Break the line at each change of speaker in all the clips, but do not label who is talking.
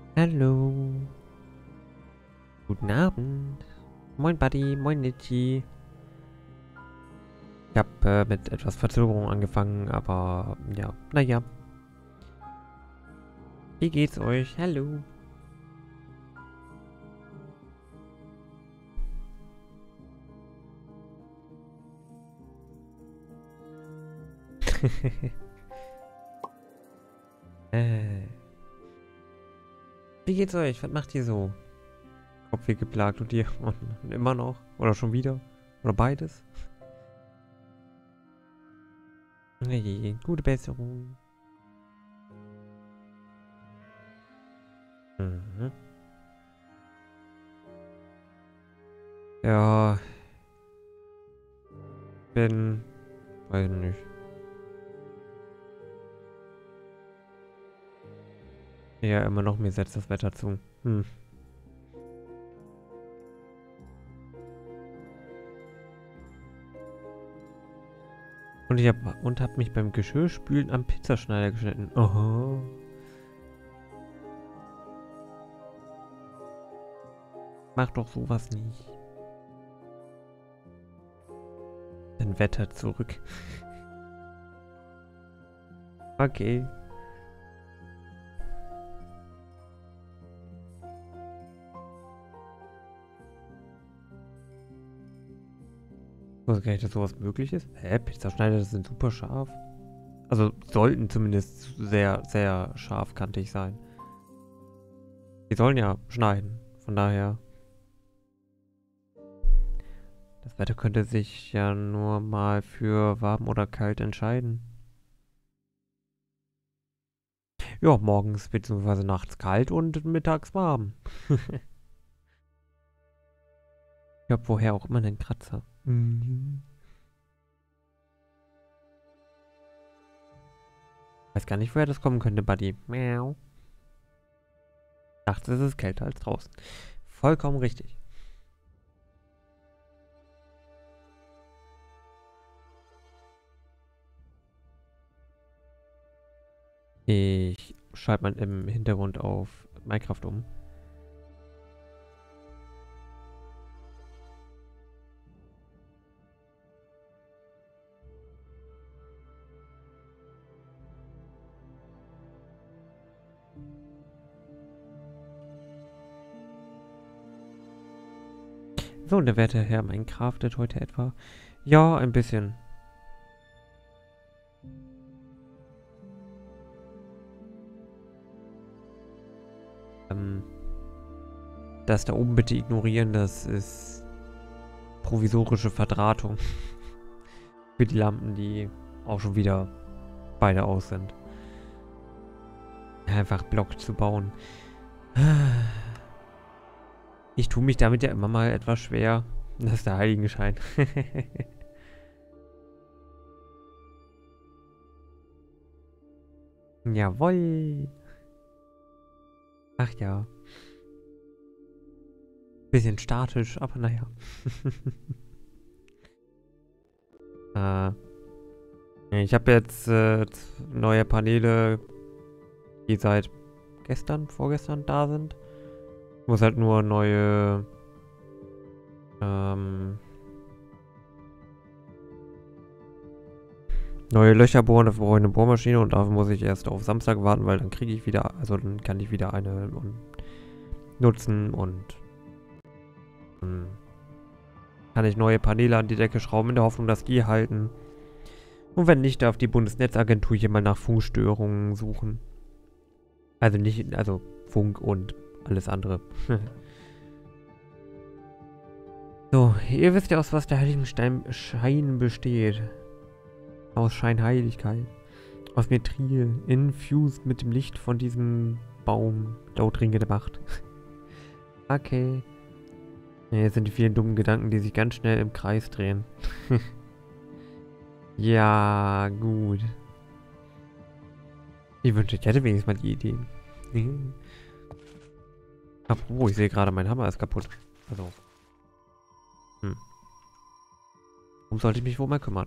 Hallo. Guten Abend. Moin Buddy, moin Nitschi. Ich habe mit etwas Verzögerung angefangen, aber ja, naja. Wie geht's euch? Hallo. äh. Wie geht's euch? Was macht ihr so? Kopfweh geplagt und ihr? Und immer noch? Oder schon wieder? Oder beides? Nee, gute Besserung. Mhm. Ja, bin... Weiß nicht. Ja, immer noch, mir setzt das Wetter zu. Hm. Und hab mich beim Geschirrspülen am Pizzaschneider geschnitten. Aha. Mach doch sowas nicht. Dann Wetter zurück. Okay. Ich wusste gar nicht, dass sowas möglich ist. Hä? Pizzaschneider sind super scharf. Also sollten zumindest sehr, sehr scharfkantig sein. Die sollen ja schneiden. Von daher. Das Wetter könnte sich ja nur mal für warm oder kalt entscheiden. Ja, morgens bzw. nachts kalt und mittags warm. Ich hab woher auch immer einen Kratzer. Mhm. Weiß gar nicht, woher das kommen könnte, Buddy. Miau. Nachts ist es kälter als draußen. Vollkommen richtig. Ich schalte mal im Hintergrund auf Minecraft um. So, und der werte Herr Minecraftet heute etwa? Ja, ein bisschen. Das da oben bitte ignorieren, das ist provisorische Verdrahtung. Für die Lampen, die auch schon wieder beide aus sind. Einfach Block zu bauen. Ich tue mich damit ja immer mal etwas schwer. Das ist der Heiligenschein. Jawoll. Ach ja. Bisschen statisch, aber naja. Ich habe jetzt neue Paneele, die seit gestern, vorgestern da sind. Ich muss halt nur neue Löcher bohren, dafür brauche ich eine Bohrmaschine und dafür muss ich erst auf Samstag warten, weil dann kriege ich wieder, also dann kann ich wieder eine nutzen und kann ich neue Paneele an die Decke schrauben in der Hoffnung, dass die halten. Und wenn nicht, darf die Bundesnetzagentur hier mal nach Funkstörungen suchen. Also nicht, also Funk und alles andere. So, ihr wisst ja, aus was der Heiligenschein besteht. Aus Scheinheiligkeit. Aus Mithril. Infused mit dem Licht von diesem Baum. Laut Ringe der Macht. Okay. Jetzt sind die vielen dummen Gedanken, die sich ganz schnell im Kreis drehen. Ja, gut. Ich wünschte, ich hätte wenigstens mal die Ideen. Apropos, ich sehe gerade, mein Hammer ist kaputt. Also. Warum sollte ich mich wohl mal kümmern?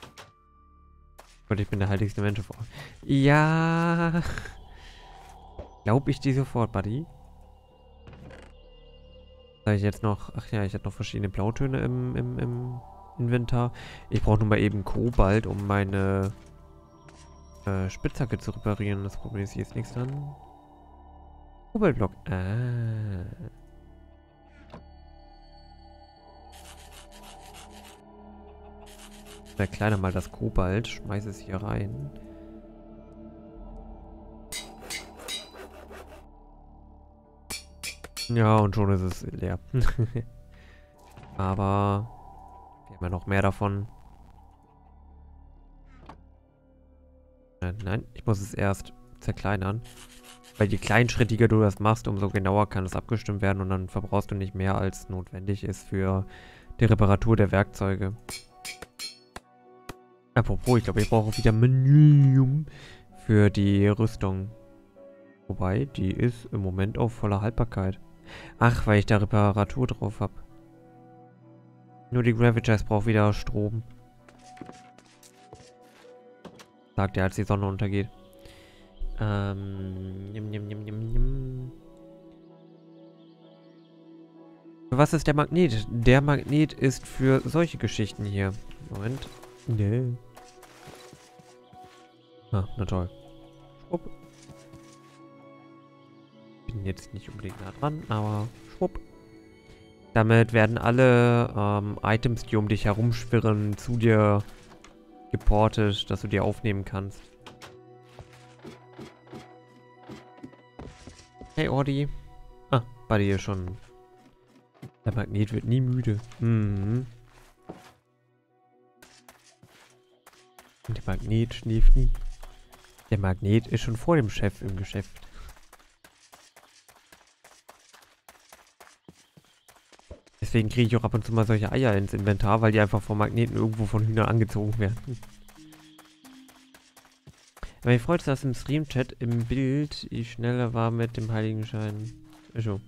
Und ich bin der heiligste Mensch vor. Ja. Glaub ich dir sofort, Buddy. Da ich jetzt noch... Ach ja, ich hatte noch verschiedene Blautöne im Inventar. Ich brauche nur mal eben Kobalt, um meine Spitzhacke zu reparieren. Das Problem ist, hier ist nichts dran. Kobaltblock. Ah. Verkleiner mal das Kobalt. Schmeiß es hier rein. Ja, und schon ist es leer. Aber wir haben ja noch mehr davon. Nein, ich muss es erst zerkleinern. Weil je kleinschrittiger du das machst, umso genauer kann es abgestimmt werden und dann verbrauchst du nicht mehr, als notwendig ist für die Reparatur der Werkzeuge. Apropos, ich glaube, ich brauche wieder Magnesium für die Rüstung. Wobei, die ist im Moment auf voller Haltbarkeit. Ach, weil ich da Reparatur drauf habe. Nur die Gravitas braucht wieder Strom. Sagt er, als die Sonne untergeht. Was ist der Magnet? Der Magnet ist für solche Geschichten hier. Moment. Nee. Ah, na toll. Schwupp. Bin jetzt nicht unbedingt nah dran, aber schwupp. Damit werden alle Items, die um dich herumschwirren, zu dir geportet, dass du die aufnehmen kannst. Hey Ordi. Ah, bei dir schon. Der Magnet wird nie müde. Mhm. Und der Magnet schläft nie. Der Magnet ist schon vor dem Chef im Geschäft. Deswegen kriege ich auch ab und zu mal solche Eier ins Inventar, weil die einfach vom Magneten irgendwo von Hühnern angezogen werden. Aber ich freue mich, dass im Stream-Chat im Bild ich schneller war mit dem Heiligenschein. So.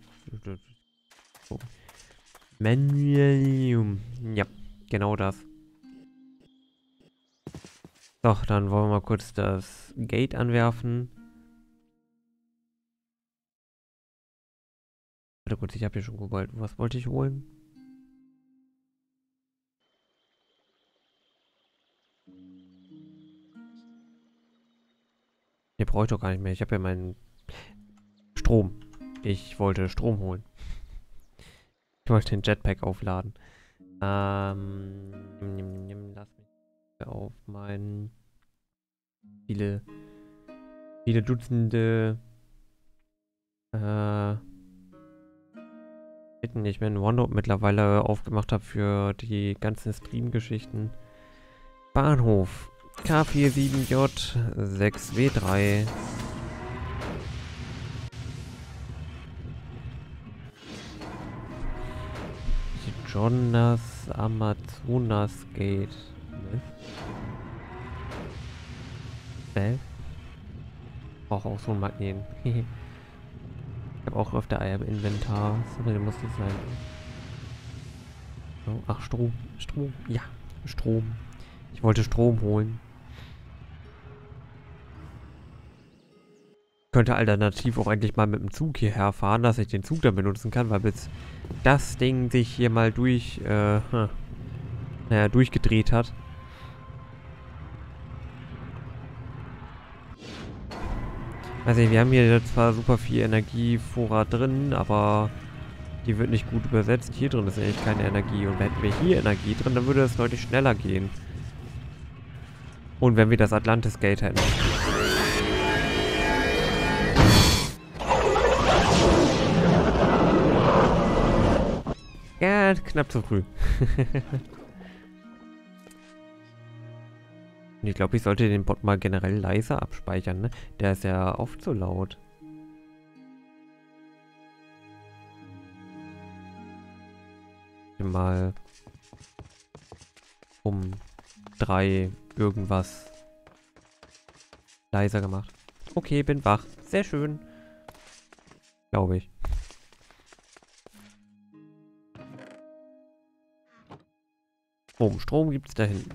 Manualium. Ja, genau das. So, dann wollen wir mal kurz das Gate anwerfen. Warte kurz, ich habe hier schon Kobalt. Was wollte ich holen? Den brauche ich doch gar nicht mehr. Ich habe ja meinen Strom. Ich wollte Strom holen. Ich wollte den Jetpack aufladen. Lass mich auf meinen viele Dutzende ich mir einen OneNote mittlerweile aufgemacht habe für die ganzen Stream-Geschichten. Bahnhof K47J 6W3. Jonas Amazonas Gate. Ne? Brauche auch so ein Magneten. Ich habe auch öfter Eier im Inventar. So, muss das sein. So, ach, Strom. Strom. Ja, Strom. Ich wollte Strom holen. Könnte alternativ auch endlich mal mit dem Zug hierher fahren, dass ich den Zug dann benutzen kann, weil bis das Ding sich hier mal durchgedreht hat. Also wir haben hier zwar super viel Energievorrat drin, aber die wird nicht gut übersetzt. Hier drin ist eigentlich keine Energie. Und hätten wir hier Energie drin, dann würde es deutlich schneller gehen. Und wenn wir das Atlantis Gate hätten. Ja, knapp zu früh. Ich glaube, ich sollte den Bot mal generell leiser abspeichern, ne? Der ist ja oft so laut. Mal um 3 irgendwas leiser gemacht. Okay, bin wach. Sehr schön. Glaube ich. Strom gibt es da hinten.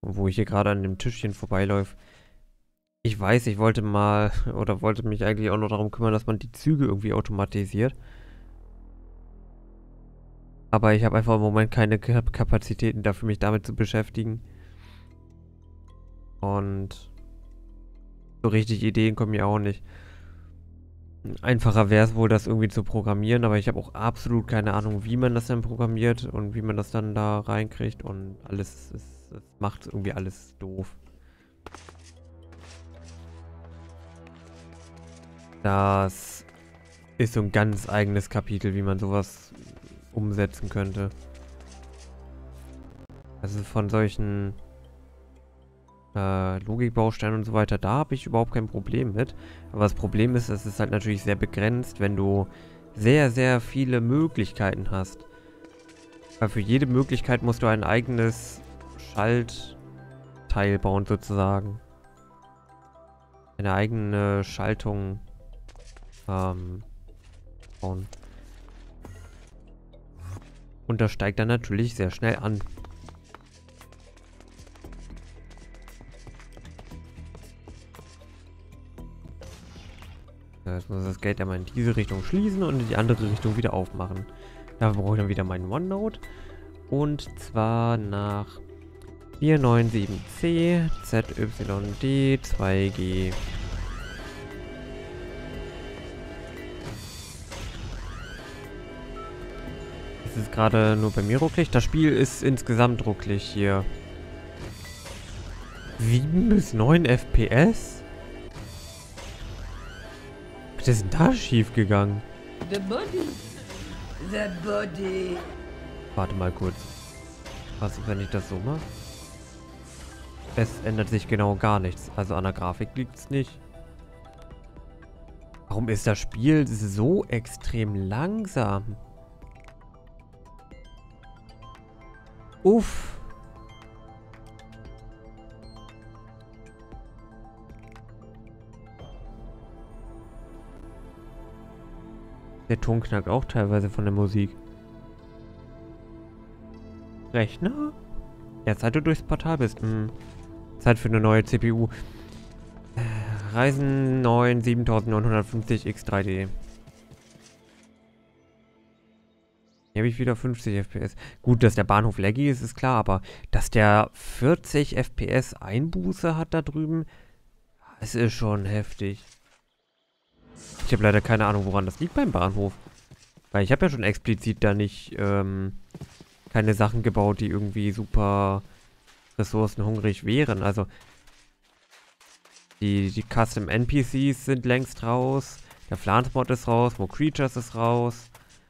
wo ich hier gerade an dem Tischchen vorbeiläufe. Ich weiß, ich wollte mal, oder wollte mich eigentlich auch noch darum kümmern, dass man die Züge irgendwie automatisiert. Aber ich habe einfach im Moment keine Kapazitäten dafür, mich damit zu beschäftigen. Und so richtig Ideen kommen mir auch nicht. Einfacher wäre es wohl, das irgendwie zu programmieren, aber ich habe auch absolut keine Ahnung, wie man das dann programmiert und wie man das dann da reinkriegt und alles, es macht irgendwie alles doof. Das ist so ein ganz eigenes Kapitel, wie man sowas umsetzen könnte. Also von solchen Logikbausteinen und so weiter, da habe ich überhaupt kein Problem mit. Aber das Problem ist, es ist halt natürlich sehr begrenzt, wenn du sehr, sehr viele Möglichkeiten hast. Weil für jede Möglichkeit musst du ein eigenes Schaltteil bauen, sozusagen. Eine eigene Schaltung bauen. Und das steigt dann natürlich sehr schnell an. Jetzt muss das Gate einmal in diese Richtung schließen und in die andere Richtung wieder aufmachen. Dafür brauche ich dann wieder meinen OneNote. Und zwar nach 497C ZYD 2G. Es ist gerade nur bei mir rucklig. Das Spiel ist insgesamt rucklig hier. 7 bis 9 FPS? Was ist denn da schief gegangen?
The body. The body.
Warte mal kurz. Was, wenn ich das so mache? Es ändert sich genau gar nichts. Also an der Grafik liegt es nicht. Warum ist das Spiel so extrem langsam? Uff. Der Ton knackt auch teilweise von der Musik. Rechner? Ja, seit du durchs Portal bist. Zeit für eine neue CPU. Ryzen 9 7950 X3D. Hier habe ich wieder 50 FPS. Gut, dass der Bahnhof laggy ist, ist klar, aber dass der 40 FPS Einbuße hat da drüben, das ist schon heftig. Ich habe leider keine Ahnung, woran das liegt beim Bahnhof. Weil ich habe ja schon explizit da nicht keine Sachen gebaut, die irgendwie super ressourcenhungrig wären. Also die Custom NPCs sind längst raus. Der Flan-Mod ist raus. More Creatures ist raus.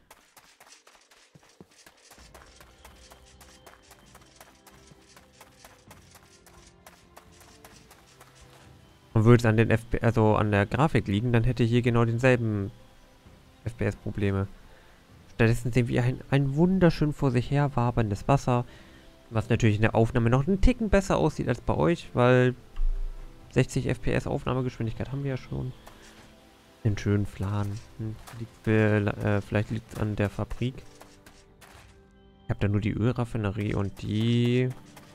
Und würde es an den also an der Grafik liegen, dann hätte hier genau denselben FPS-Probleme. Stattdessen sehen wir ein wunderschön vor sich her waberndes Wasser, was natürlich in der Aufnahme noch einen Ticken besser aussieht als bei euch, weil 60 FPS Aufnahmegeschwindigkeit haben wir ja schon. Den schönen Flan. Vielleicht liegt es an der Fabrik. Ich habe da nur die Ölraffinerie und die...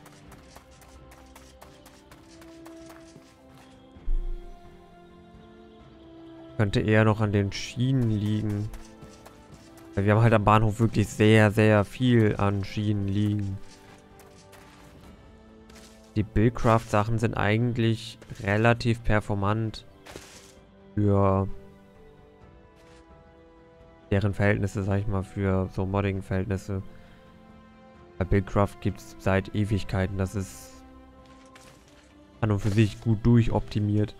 Könnte eher noch an den Schienen liegen. Weil wir haben halt am Bahnhof wirklich sehr, sehr viel an Schienen liegen. Die Buildcraft-Sachen sind eigentlich relativ performant für deren Verhältnisse, sag ich mal, für so Modding-Verhältnisse. Bei Buildcraft gibt es seit Ewigkeiten. Das ist an und für sich gut durchoptimiert.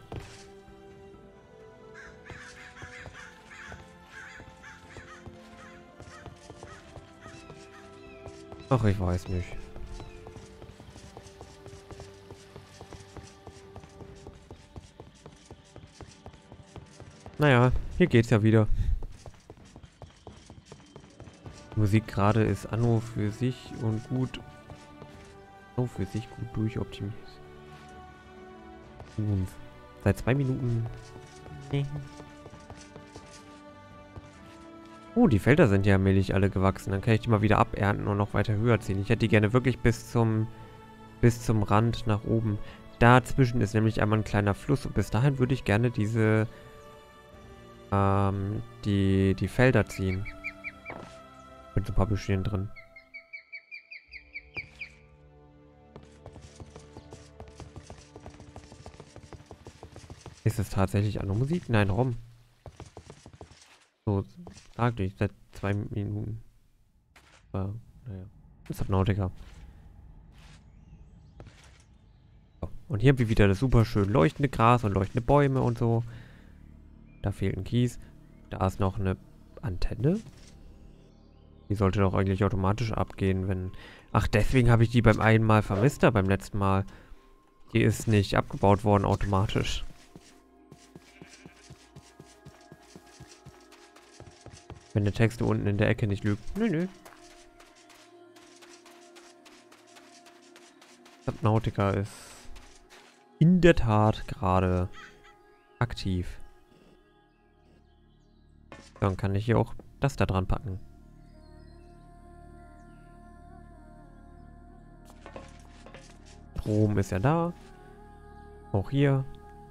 Ach, ich weiß nicht. Naja, hier geht's ja wieder. Die Musik gerade ist an für sich und gut. An für sich gut durchoptimiert. Nun, seit 2 Minuten. Oh, die Felder sind ja allmählich alle gewachsen. Dann kann ich die mal wieder abernten und noch weiter höher ziehen. Ich hätte die gerne wirklich bis zum bis zum Rand nach oben. Dazwischen ist nämlich einmal ein kleiner Fluss und bis dahin würde ich gerne diese die Felder ziehen. Mit so ein paar Büschchen drin. Ist es tatsächlich andere Musik? Nein, Rom. So, sag ich, seit 2 Minuten. Naja. Subnautica. So, und hier haben wir wieder das super schön leuchtende Gras und leuchtende Bäume und so. Da fehlt ein Kies. Da ist noch eine Antenne. Die sollte doch eigentlich automatisch abgehen, wenn... Ach, deswegen habe ich die beim einen Mal vermisst, da beim letzten Mal. Die ist nicht abgebaut worden automatisch. Wenn der Text unten in der Ecke nicht lügt. Nö, nö. Subnautica ist in der Tat gerade aktiv. Dann kann ich hier auch das da dran packen. Strom ist ja da. Auch hier.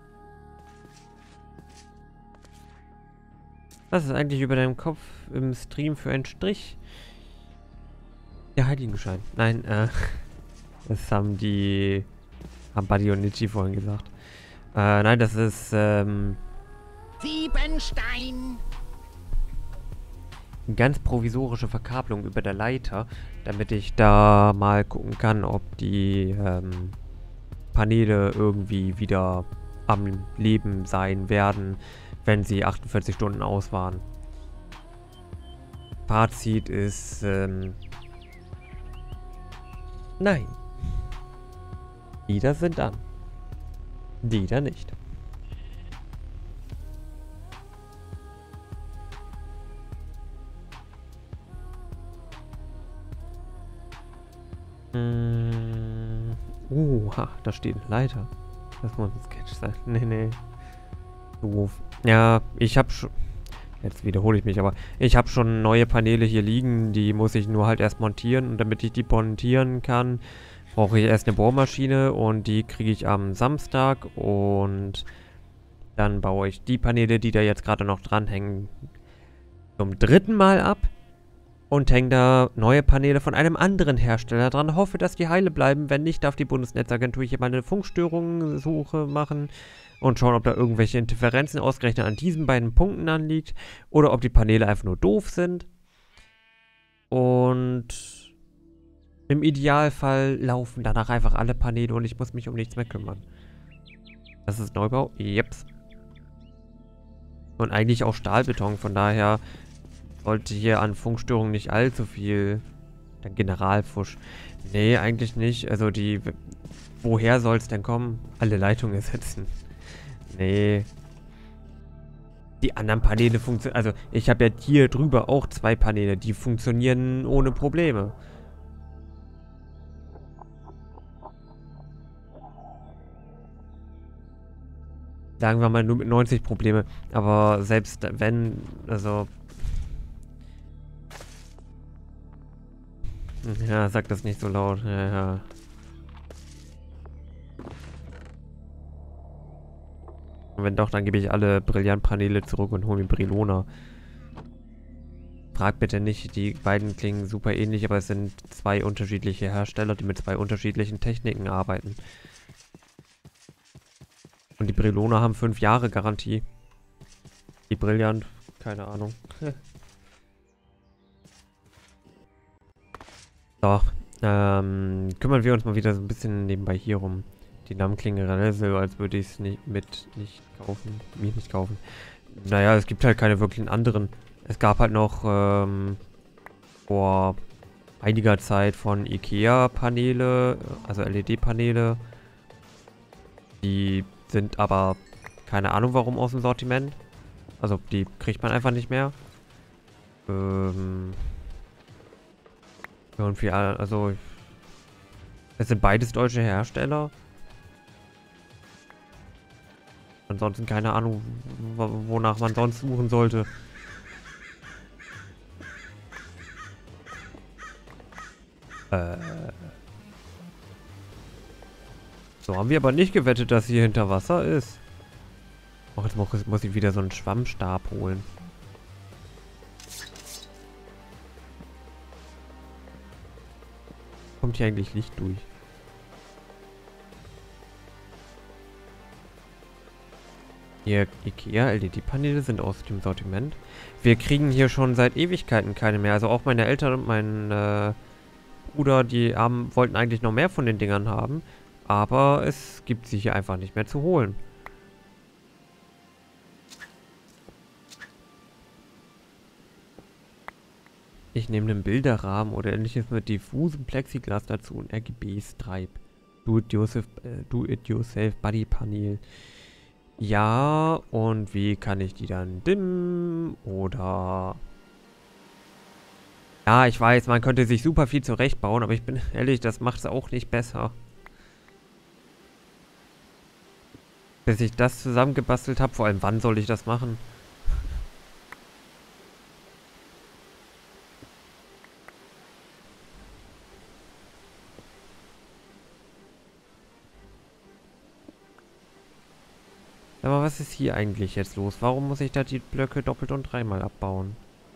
Was ist eigentlich über deinem Kopf im Stream für ein Strich? Der Heiligenschein. Nein, das haben Buddy und Nietzsche vorhin gesagt. Nein, das ist,
Siebenstein!
eine ganz provisorische Verkabelung über der Leiter, damit ich da mal gucken kann, ob die, Paneele irgendwie wieder am Leben sein werden, wenn sie 48 Stunden aus waren. Fazit ist, nein. Die da sind an. Die da nicht. Da steht eine Leiter. Das muss ein Sketch sein. Nee. Doof. Ja, ich habe schon... Jetzt wiederhole ich mich, aber ich habe schon neue Paneele hier liegen. Die muss ich nur halt erst montieren. Und damit ich die montieren kann, brauche ich erst eine Bohrmaschine. Und die kriege ich am Samstag. Und dann baue ich die Paneele, die da jetzt gerade noch dranhängen, zum 3. Mal ab. Und hänge da neue Paneele von einem anderen Hersteller dran. Hoffe, dass die heile bleiben. Wenn nicht, darf die Bundesnetzagentur hier mal eine Funkstörungssuche machen. Und schauen, ob da irgendwelche Interferenzen ausgerechnet an diesen beiden Punkten anliegt. Oder ob die Paneele einfach nur doof sind. Und im Idealfall laufen danach einfach alle Paneele und ich muss mich um nichts mehr kümmern. Das ist Neubau? Jeps. Und eigentlich auch Stahlbeton, von daher sollte hier an Funkstörungen nicht allzu viel. Dann Generalfusch. Nee, eigentlich nicht. Also die... Woher soll es denn kommen? Alle Leitungen ersetzen. Nee. Die anderen Paneele funktionieren... Also ich habe ja hier drüber auch 2 Paneele. Die funktionieren ohne Probleme. Sagen wir mal nur mit 90 Probleme. Aber selbst wenn... Also... Ja, sag das nicht so laut. Ja. Und wenn doch, dann gebe ich alle Brillant-Paneele zurück und hole mir Brilona. Frag bitte nicht, die beiden klingen super ähnlich, aber es sind 2 unterschiedliche Hersteller, die mit 2 unterschiedlichen Techniken arbeiten. Und die Brilona haben 5 Jahre Garantie. Die Brillant, keine Ahnung. So, kümmern wir uns mal wieder so ein bisschen nebenbei hier rum. Die Namen klingen generell so, als würde ich es nicht kaufen. Naja, es gibt halt keine wirklichen anderen. Es gab halt noch vor einiger Zeit von IKEA Paneele, also LED-Paneele. Die sind aber keine Ahnung warum aus dem Sortiment. Also die kriegt man einfach nicht mehr. Und viel, also es sind beides deutsche Hersteller. Ansonsten keine Ahnung, wonach man sonst suchen sollte. So, haben wir aber nicht gewettet, dass hier hinter Wasser ist. Oh, jetzt muss ich wieder so einen Schwammstab holen. Kommt hier eigentlich Licht durch? Hier, IKEA LED-Paneele sind aus dem Sortiment. Wir kriegen hier schon seit Ewigkeiten keine mehr. Also auch meine Eltern und mein Bruder, die wollten eigentlich noch mehr von den Dingern haben. Aber es gibt sie hier einfach nicht mehr zu holen. Ich nehme einen Bilderrahmen oder ähnliches mit diffusem Plexiglas dazu und RGB-Stripe. Do-it-yourself Buddy-Panel. Ja, und wie kann ich die dann dimmen? Oder... Ja, ich weiß, man könnte sich super viel zurechtbauen, aber ich bin ehrlich, das macht es auch nicht besser. Bis ich das zusammengebastelt habe, vor allem wann soll ich das machen? Aber was ist hier eigentlich jetzt los? Warum muss ich da die Blöcke doppelt und dreimal abbauen?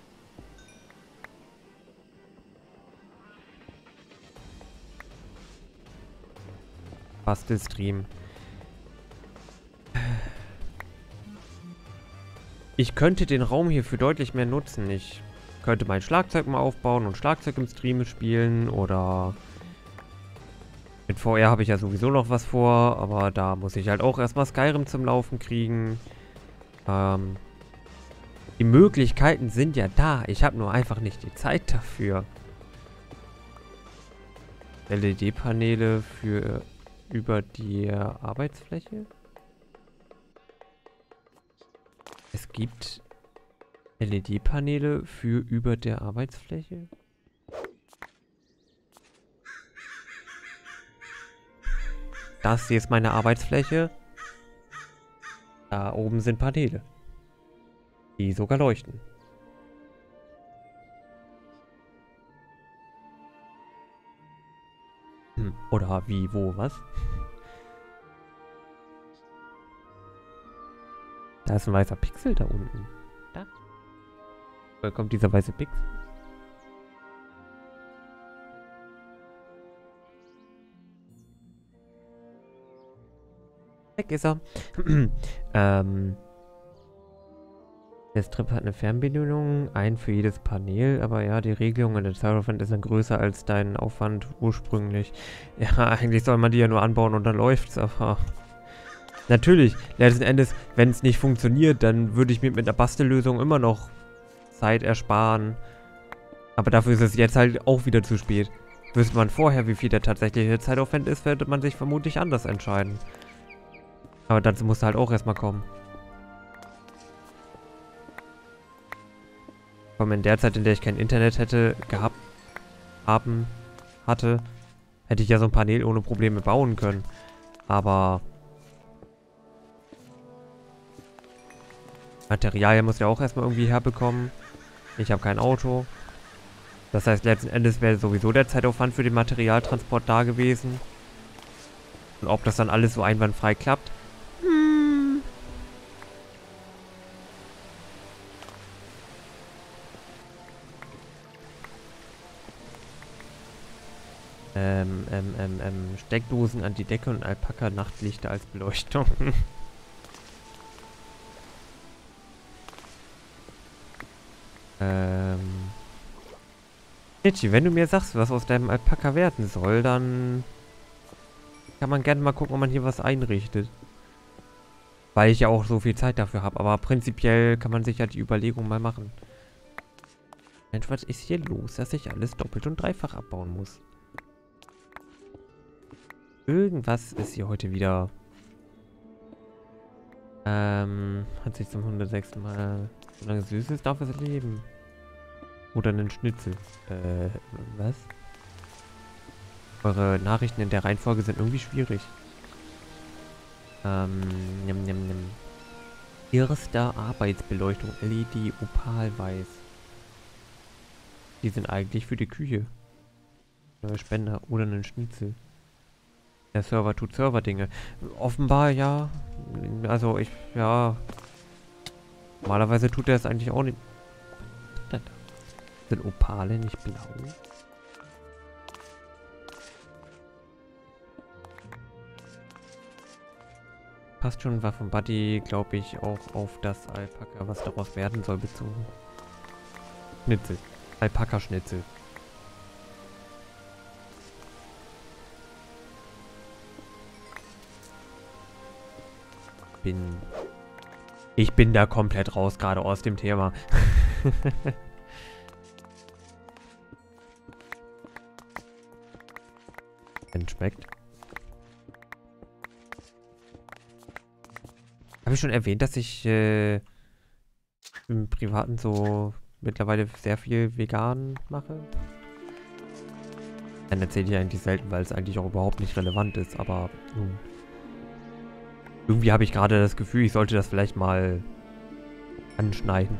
Bastelstream. Ich könnte den Raum hierfür deutlich mehr nutzen. Ich könnte mein Schlagzeug mal aufbauen und Schlagzeug im Stream spielen oder... Mit VR habe ich ja sowieso noch was vor, aber da muss ich halt auch erstmal Skyrim zum Laufen kriegen. Die Möglichkeiten sind ja da. Ich habe nur einfach nicht die Zeit dafür. LED-Paneele für über die Arbeitsfläche. Es gibt LED-Paneele für über der Arbeitsfläche. Das hier ist meine Arbeitsfläche. Da oben sind Paneele. Die sogar leuchten. Oder wie, wo, was? Da ist ein weißer Pixel da unten. Da. Woher kommt dieser weiße Pixel? Weg ist er. Der Strip hat eine Fernbedienung, ein für jedes Panel, aber ja, die Regelung in der Zeitaufwand ist dann größer als dein Aufwand ursprünglich. Ja, eigentlich soll man die ja nur anbauen und dann läuft's, aber... Natürlich, letzten Endes, wenn es nicht funktioniert, dann würde ich mir mit einer Bastellösung immer noch Zeit ersparen. Aber dafür ist es jetzt halt auch wieder zu spät. Wüsste man vorher, wie viel der tatsächliche Zeitaufwand ist, würde man sich vermutlich anders entscheiden. Aber dazu musste halt auch erstmal kommen. Vor allem in der Zeit, in der ich kein Internet hätte, hätte ich ja so ein Panel ohne Probleme bauen können. Aber... Materialien muss ja auch erstmal irgendwie herbekommen. Ich habe kein Auto. Das heißt, letzten Endes wäre sowieso der Zeitaufwand für den Materialtransport da gewesen. Und ob das dann alles so einwandfrei klappt? Steckdosen an die Decke und Alpaka-Nachtlichter als Beleuchtung. Itchy, wenn du mir sagst, was aus deinem Alpaka werden soll, dann kann man gerne mal gucken, ob man hier was einrichtet. Weil ich ja auch so viel Zeit dafür habe. Aber prinzipiell kann man sich ja die Überlegung mal machen. Mensch, was ist hier los, dass ich alles doppelt und dreifach abbauen muss? Irgendwas ist hier heute wieder... hat sich zum 106. Mal... Solange es süß ist, darf es leben. Oder einen Schnitzel. Was? Eure Nachrichten in der Reihenfolge sind irgendwie schwierig. Erster Arbeitsbeleuchtung. LED Opalweiß. Die sind eigentlich für die Küche. Neue Spender oder einen Schnitzel. Der Server tut Server-Dinge. Offenbar ja. Also ja. Normalerweise tut er es eigentlich auch nicht. Sind Opale nicht blau? Passt schon, war von Buddy, glaube ich, auch auf das Alpaka, was daraus werden soll, bezogen. Schnitzel. Alpaka-Schnitzel. Ich bin da komplett raus, gerade aus dem Thema. Wenn schmeckt. Habe ich schon erwähnt, dass ich im Privaten so mittlerweile sehr viel vegan mache? Dann erzähle ich eigentlich selten, weil es eigentlich auch überhaupt nicht relevant ist, aber nun. Irgendwie habe ich gerade das Gefühl, ich sollte das vielleicht mal anschneiden.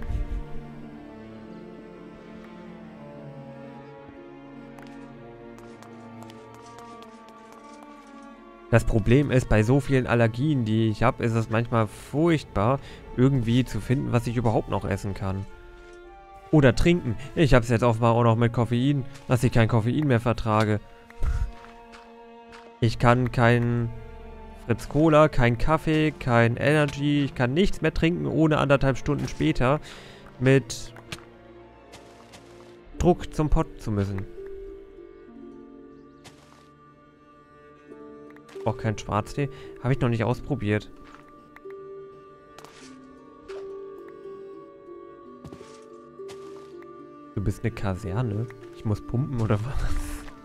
Das Problem ist, bei so vielen Allergien, die ich habe, ist es manchmal furchtbar, irgendwie zu finden, was ich überhaupt noch essen kann. Oder trinken. Ich habe es jetzt offenbar auch noch mit Koffein, dass ich kein Koffein mehr vertrage. Ich kann kein Fritz Cola, kein Kaffee, kein Energy. Ich kann nichts mehr trinken, ohne 1,5 Stunden später mit Druck zum Pott zu müssen. Auch kein Schwarztee. Habe ich noch nicht ausprobiert. Du bist eine Kaserne? Ich muss pumpen oder was?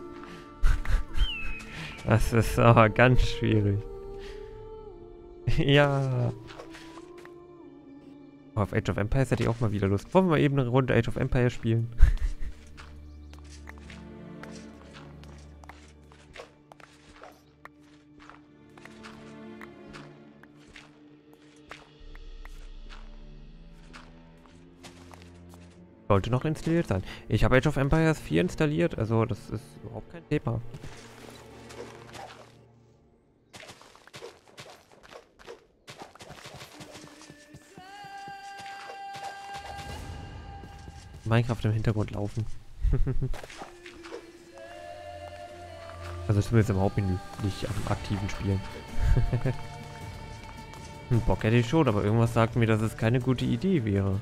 Das ist aber ganz schwierig. Ja. Oh, auf Age of Empires hätte ich auch mal wieder Lust. Wollen wir mal eben eine Runde Age of Empires spielen? Sollte noch installiert sein. Ich habe Age of Empires 4 installiert, also das ist überhaupt kein Thema. Minecraft im Hintergrund laufen. Also zumindest im Hauptmenü, nicht am aktiven Spielen. Bock hätte ich schon, aber irgendwas sagt mir, dass es keine gute Idee wäre.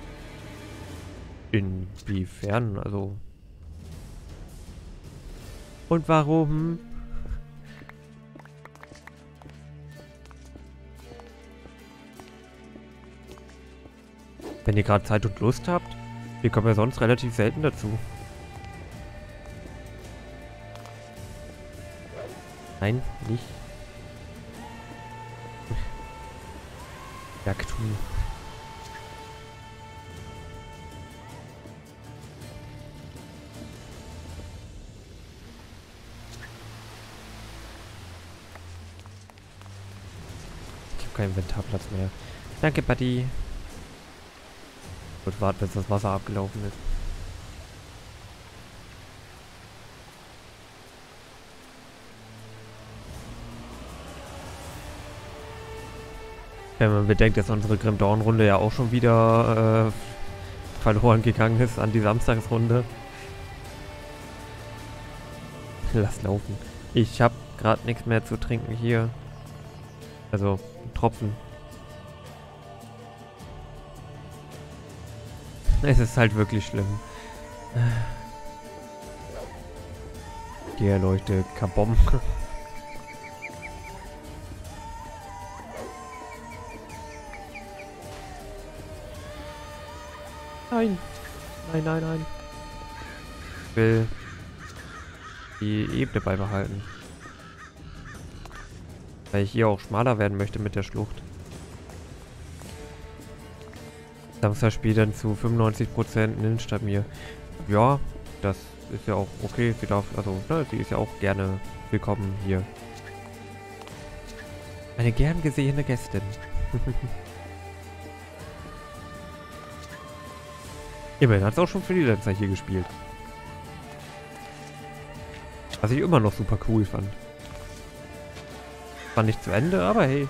Inwiefern, also... Und warum? Wenn ihr gerade Zeit und Lust habt, wir kommen ja sonst relativ selten dazu. Nein, nicht. Jagdhuhn. Ich habe keinen Inventarplatz mehr. Danke, Buddy. Und warten, bis das Wasser abgelaufen ist. Wenn man bedenkt, dass unsere Grim Dawn-Runde ja auch schon wieder verloren gegangen ist an die Samstagsrunde. Lass laufen. Ich habe gerade nichts mehr zu trinken hier. Also, Tropfen. Es ist halt wirklich schlimm. Die Erleuchte Kabom. Nein. Nein, nein, nein. Ich will die Ebene beibehalten. Weil ich hier auch schmaler werden möchte mit der Schlucht. Samstag spielt dann zu 95% statt mir. Ja, das ist ja auch okay. Sie darf, also, ne, sie ist ja auch gerne willkommen hier. Eine gern gesehene Gästin. Immerhin hat es auch schon Freelancer hier gespielt. Was ich immer noch super cool fand. War nicht zu Ende, aber hey.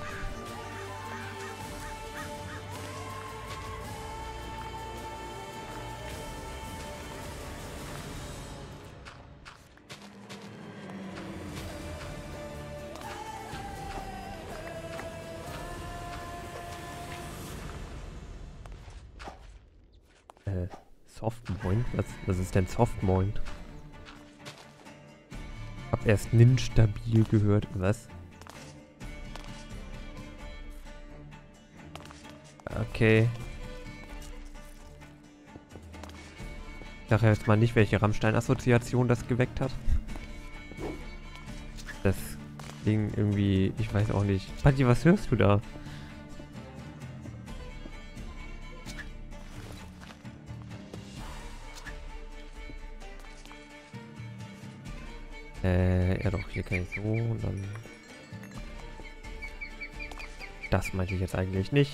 Softmoin? Was ist denn Softmoin? Hab erst Ninstabil gehört. Was? Okay. Ich sage jetzt mal nicht, welche Rammstein-Assoziation das geweckt hat. Das Ding irgendwie, ich weiß auch nicht. Patti, was hörst du da? Ja doch, hier kann ich so und dann... Das meinte ich jetzt eigentlich nicht.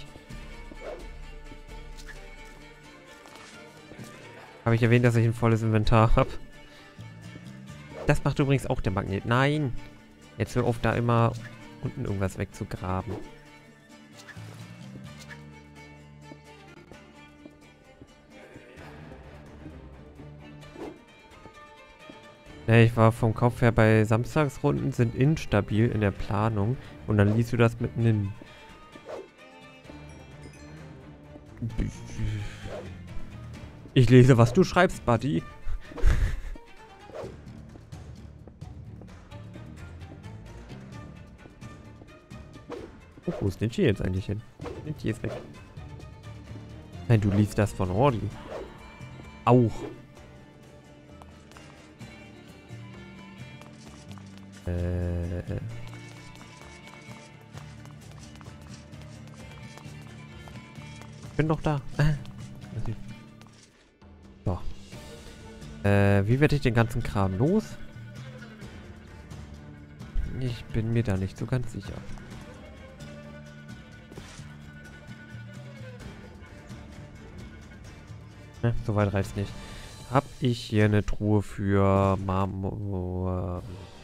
Habe ich erwähnt, dass ich ein volles Inventar habe? Das macht übrigens auch der Magnet. Nein! Jetzt hör auf, da immer unten irgendwas wegzugraben. Ich war vom Kopf her bei Samstagsrunden sind instabil in der Planung und dann liest du das mit Nin. Ich lese, was du schreibst, Buddy. Oh, wo ist Ninji jetzt eigentlich hin? Ninji ist weg. Nein, du liest das von Ordi. Auch. Bin doch da. So. Wie werde ich den ganzen Kram los? Ich bin mir da nicht so ganz sicher. Ne, soweit reicht's nicht. Hab ich hier eine Truhe für Marmor...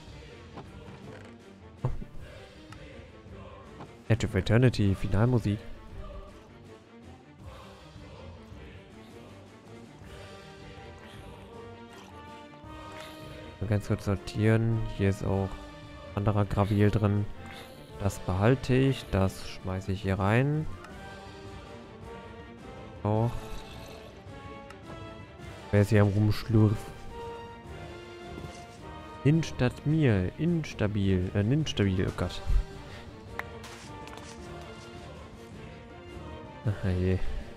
Edge of Eternity, Finalmusik. Mal ganz kurz sortieren. Hier ist auch anderer Gravil drin. Das behalte ich. Das schmeiße ich hier rein. Auch. Wer ist hier am Rumschlurf? Instatt mir. Instabil. Instabil. Oh Gott. Ach je.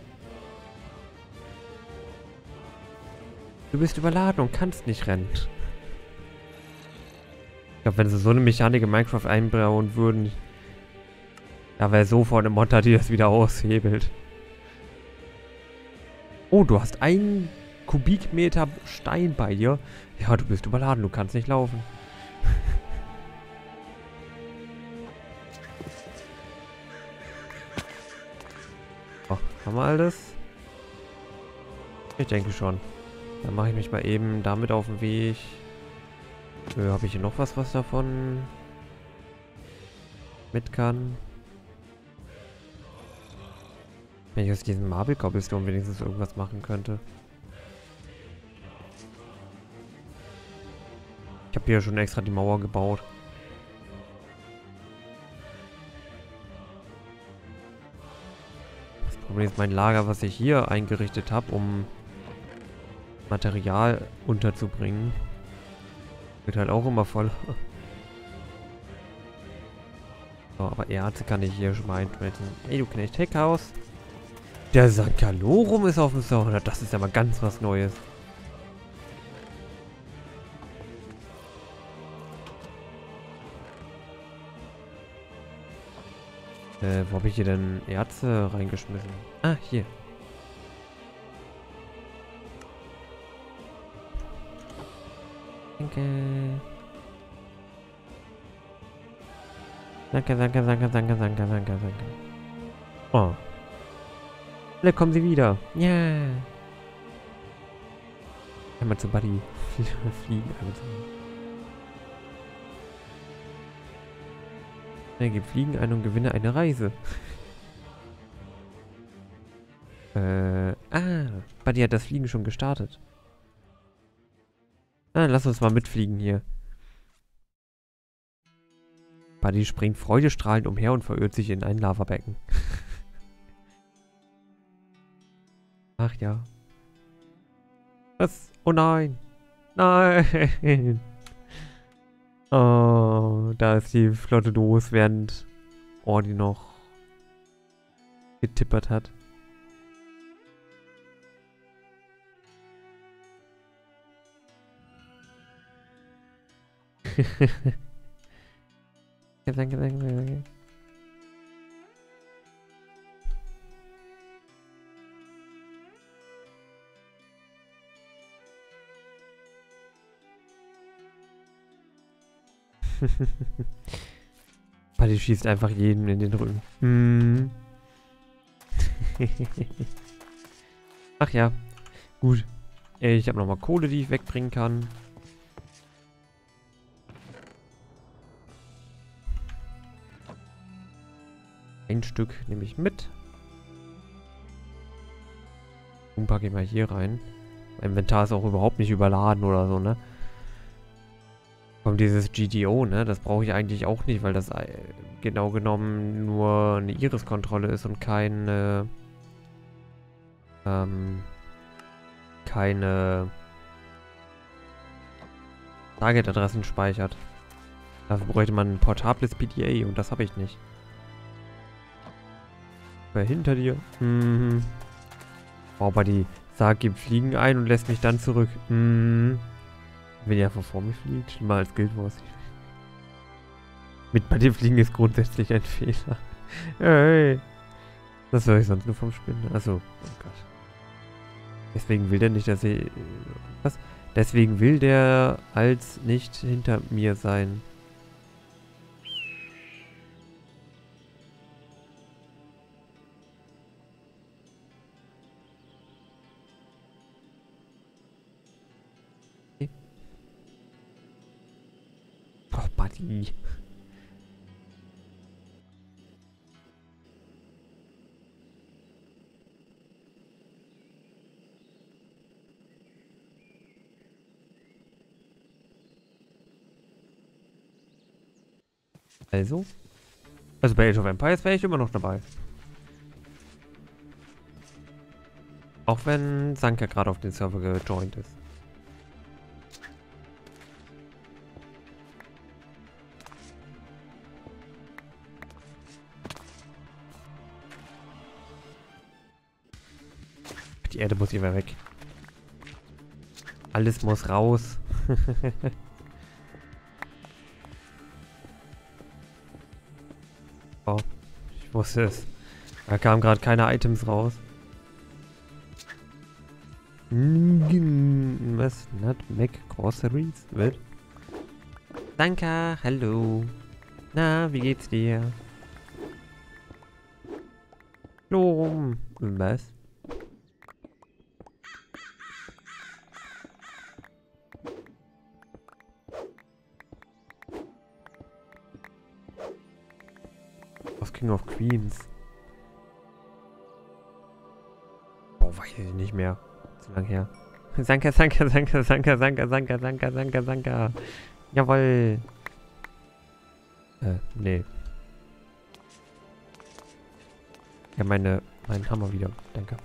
Du bist überladen und kannst nicht rennen. Ich glaube, wenn sie so eine Mechanik in Minecraft einbauen würden, da wäre sofort eine Monster, die das wieder aushebelt. Oh, du hast 1 Kubikmeter Stein bei dir. Ja, du bist überladen, du kannst nicht laufen. Oh, haben wir alles? Ich denke schon. Dann mache ich mich mal eben damit auf den Weg. Habe ich hier noch was davon mit kann? Wenn ich aus diesem Marble Cobblestone wenigstens irgendwas machen könnte. Ich habe hier schon extra die Mauer gebaut. Das Problem ist mein Lager, was ich hier eingerichtet habe, um Material unterzubringen. Wird halt auch immer voll. So, aber Erze kann ich hier schon mal einschmelzen. Ey, du Knecht Heckhaus. Der Sankalorum ist auf dem Server. Das ist ja mal ganz was Neues. Wo habe ich hier denn Erze reingeschmissen? Ah, hier. Danke. Danke. Oh. Da kommen sie wieder. Ja. Yeah. Einmal zu Buddy. Fliegen. Gib Fliegen ein und gewinne eine Reise. Buddy hat das Fliegen schon gestartet. Dann lass uns mal mitfliegen hier. Buddy springt freudestrahlend umher und verirrt sich in ein Lavabecken. Ach ja. Was? Oh nein. Nein. Oh, da ist die Flotte los, während Ordi noch getippert hat. Danke. Buddy schießt einfach jeden in den Rücken. Hm. Ach ja. Gut. Ich habe nochmal Kohle, die ich wegbringen kann. Ein Stück nehme ich mit. Und packe ich mal hier rein. Mein Inventar ist auch überhaupt nicht überladen oder so, ne? Kommt dieses GDO, ne? Das brauche ich eigentlich auch nicht, weil das genau genommen nur eine Iris-Kontrolle ist und keine Target-Adressen speichert. Dafür bräuchte man ein portables PDA und das habe ich nicht. Wer hinter dir? Mhm. Oh, Buddy, sag, gib Fliegen ein und lässt mich dann zurück. Mhm. Wenn ihr einfach vor mir fliegt, schlimmer als Guild Wars. Mit bei dem Fliegen ist grundsätzlich ein Fehler. Hey. Das höre ich sonst nur vom Spinnen. Achso, oh Gott. Deswegen will der nicht, dass ich... Was? Deswegen will der als nicht hinter mir sein. Okay. Oh, Buddy. Also bei Age of Empires wäre ich immer noch dabei. Auch wenn Sanka gerade auf den Server gejoint ist. Die Erde muss immer weg. Alles muss raus. Oh, ich wusste es. Da kamen gerade keine Items raus. Was? Nutmeg Groceries? Wird? Danke, hallo. Na, wie geht's dir? Hallo. Was? Aus King of Queens. Boah, weiß ich nicht mehr. Zu lang her. Sanka. Jawoll. Nee. Ja, meinen Hammer wieder. Danke.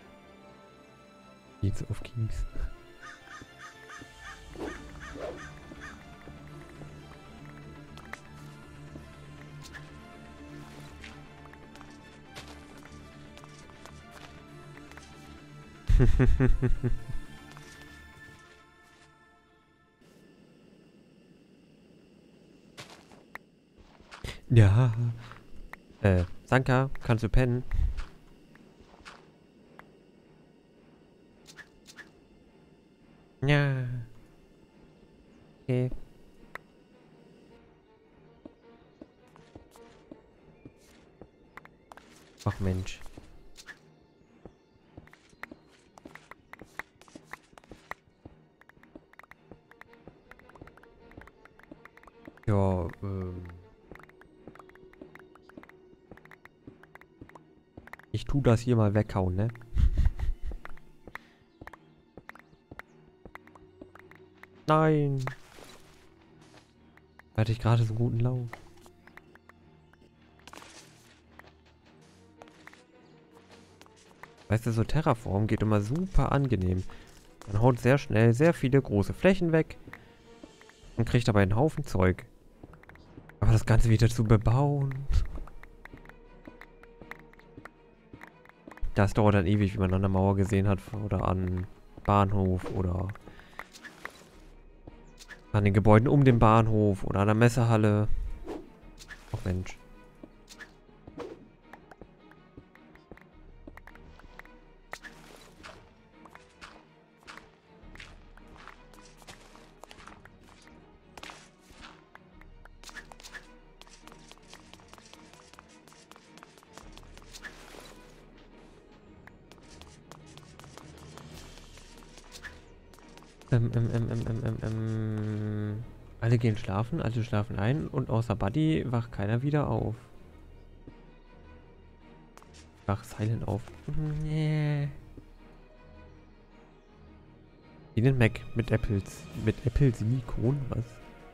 Queens of Kings. Ja. Sanka, kannst du pennen? Ja. Okay. Ach Mensch. Ja, tu das hier mal weghauen, ne? Nein. Hatte ich gerade so einen guten Lauf. Weißt du, so Terraform geht immer super angenehm. Man haut sehr schnell sehr viele große Flächen weg und kriegt dabei einen Haufen Zeug. Aber das Ganze wieder zu bebauen... Das dauert dann ewig, wie man an der Mauer gesehen hat oder an Bahnhof oder an den Gebäuden um den Bahnhof oder an der Messehalle. Oh Mensch. Alle gehen schlafen, alle schlafen ein und außer Buddy wacht keiner wieder auf. Wach Silent auf. Nee. Wie den Mac mit Apple Silikon, was?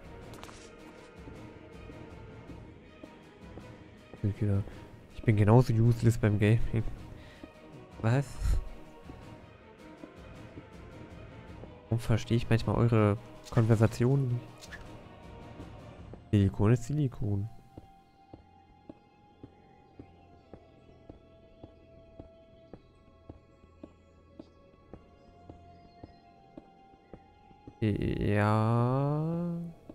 Ich bin genauso useless beim Gaming. Was? Warum verstehe ich manchmal eure Konversationen nicht? Silikon ist Silikon. Ja.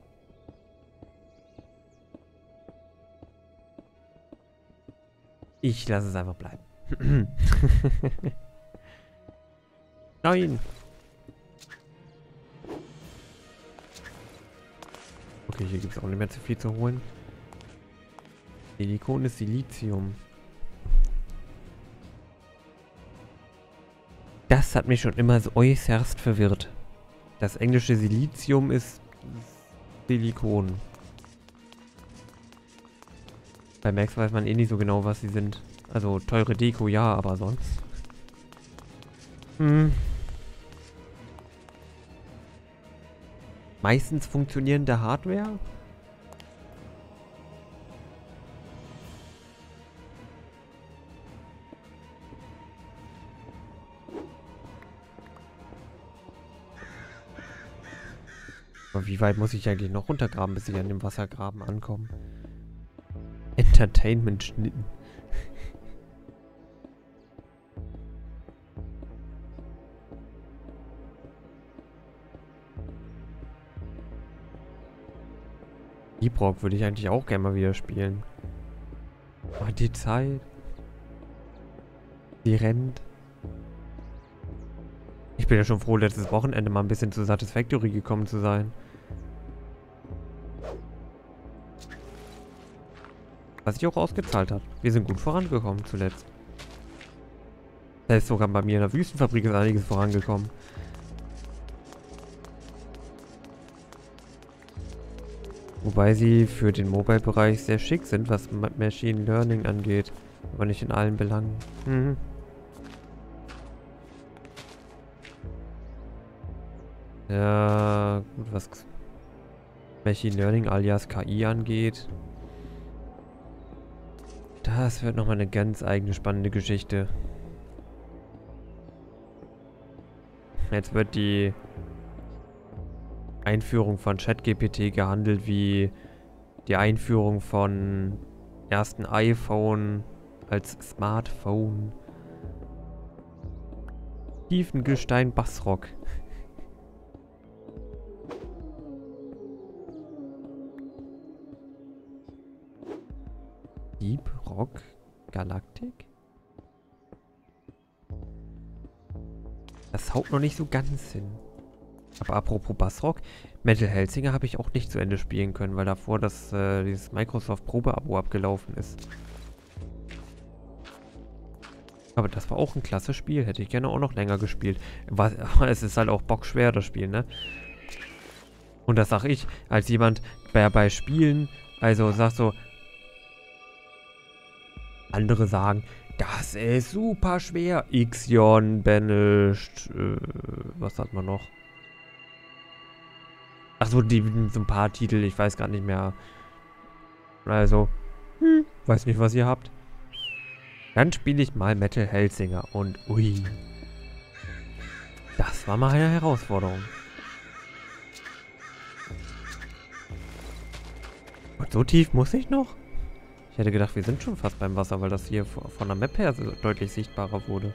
Ich lasse es einfach bleiben. Nein. Okay, hier gibt es auch nicht mehr zu viel zu holen. Silikon ist Silizium. Das hat mich schon immer so äußerst verwirrt. Das englische Silizium ist Silikon. Bei Max weiß man eh nicht so genau, was sie sind. Also teure Deko, ja, aber sonst. Meistens funktionierende Hardware? Aber wie weit muss ich eigentlich noch runtergraben, bis ich an dem Wassergraben ankomme? Entertainment-Schnitten. Deep Rock würde ich eigentlich auch gerne mal wieder spielen. Aber die Zeit. Die rennt. Ich bin ja schon froh, letztes Wochenende mal ein bisschen zu Satisfactory gekommen zu sein. Was sich auch ausgezahlt hat. Wir sind gut vorangekommen zuletzt. Selbst sogar bei mir in der Wüstenfabrik ist einiges vorangekommen. Wobei sie für den Mobile-Bereich sehr schick sind, was Machine Learning angeht. Aber nicht in allen Belangen. Ja, gut, was Machine Learning alias KI angeht. Das wird nochmal eine ganz eigene spannende Geschichte. Jetzt wird die Einführung von ChatGPT gehandelt wie die Einführung von ersten iPhone als Smartphone. Tiefengestein Bassrock. Deep Rock Galactic? Das haut noch nicht so ganz hin. Aber apropos Bassrock, Metal Hellsinger habe ich auch nicht zu Ende spielen können, weil davor dieses Microsoft Probe-Abo abgelaufen ist. Aber das war auch ein klasse Spiel, hätte ich gerne auch noch länger gespielt. Es ist halt auch bockschwer, das Spiel, ne? Und das sag ich, als jemand, der bei Spielen, also sagt so, andere sagen, Das ist super schwer. Ixion, Banished, was hat man noch? Achso, so ein paar Titel, ich weiß gar nicht mehr. Also, weiß nicht, was ihr habt. Dann spiele ich mal Metal Hellsinger und ui. Das war mal eine Herausforderung. Und so tief muss ich noch? Ich hätte gedacht, wir sind schon fast beim Wasser, weil das hier von der Map her so deutlich sichtbarer wurde.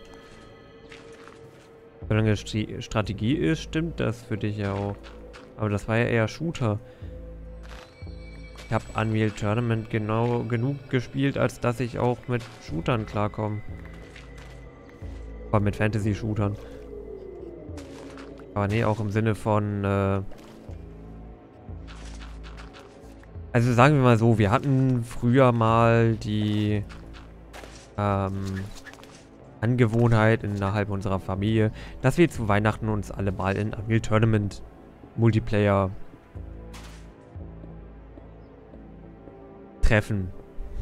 Solange Strategie ist, stimmt das für dich ja auch. Aber das war ja eher Shooter. Ich habe Unreal Tournament genau genug gespielt, als dass ich auch mit Shootern klarkomme. Vor allem mit Fantasy-Shootern. Aber nee, auch im Sinne von, also sagen wir mal so, wir hatten früher mal die Angewohnheit innerhalb unserer Familie, dass wir zu Weihnachten uns alle mal in Unreal Tournament Multiplayer treffen.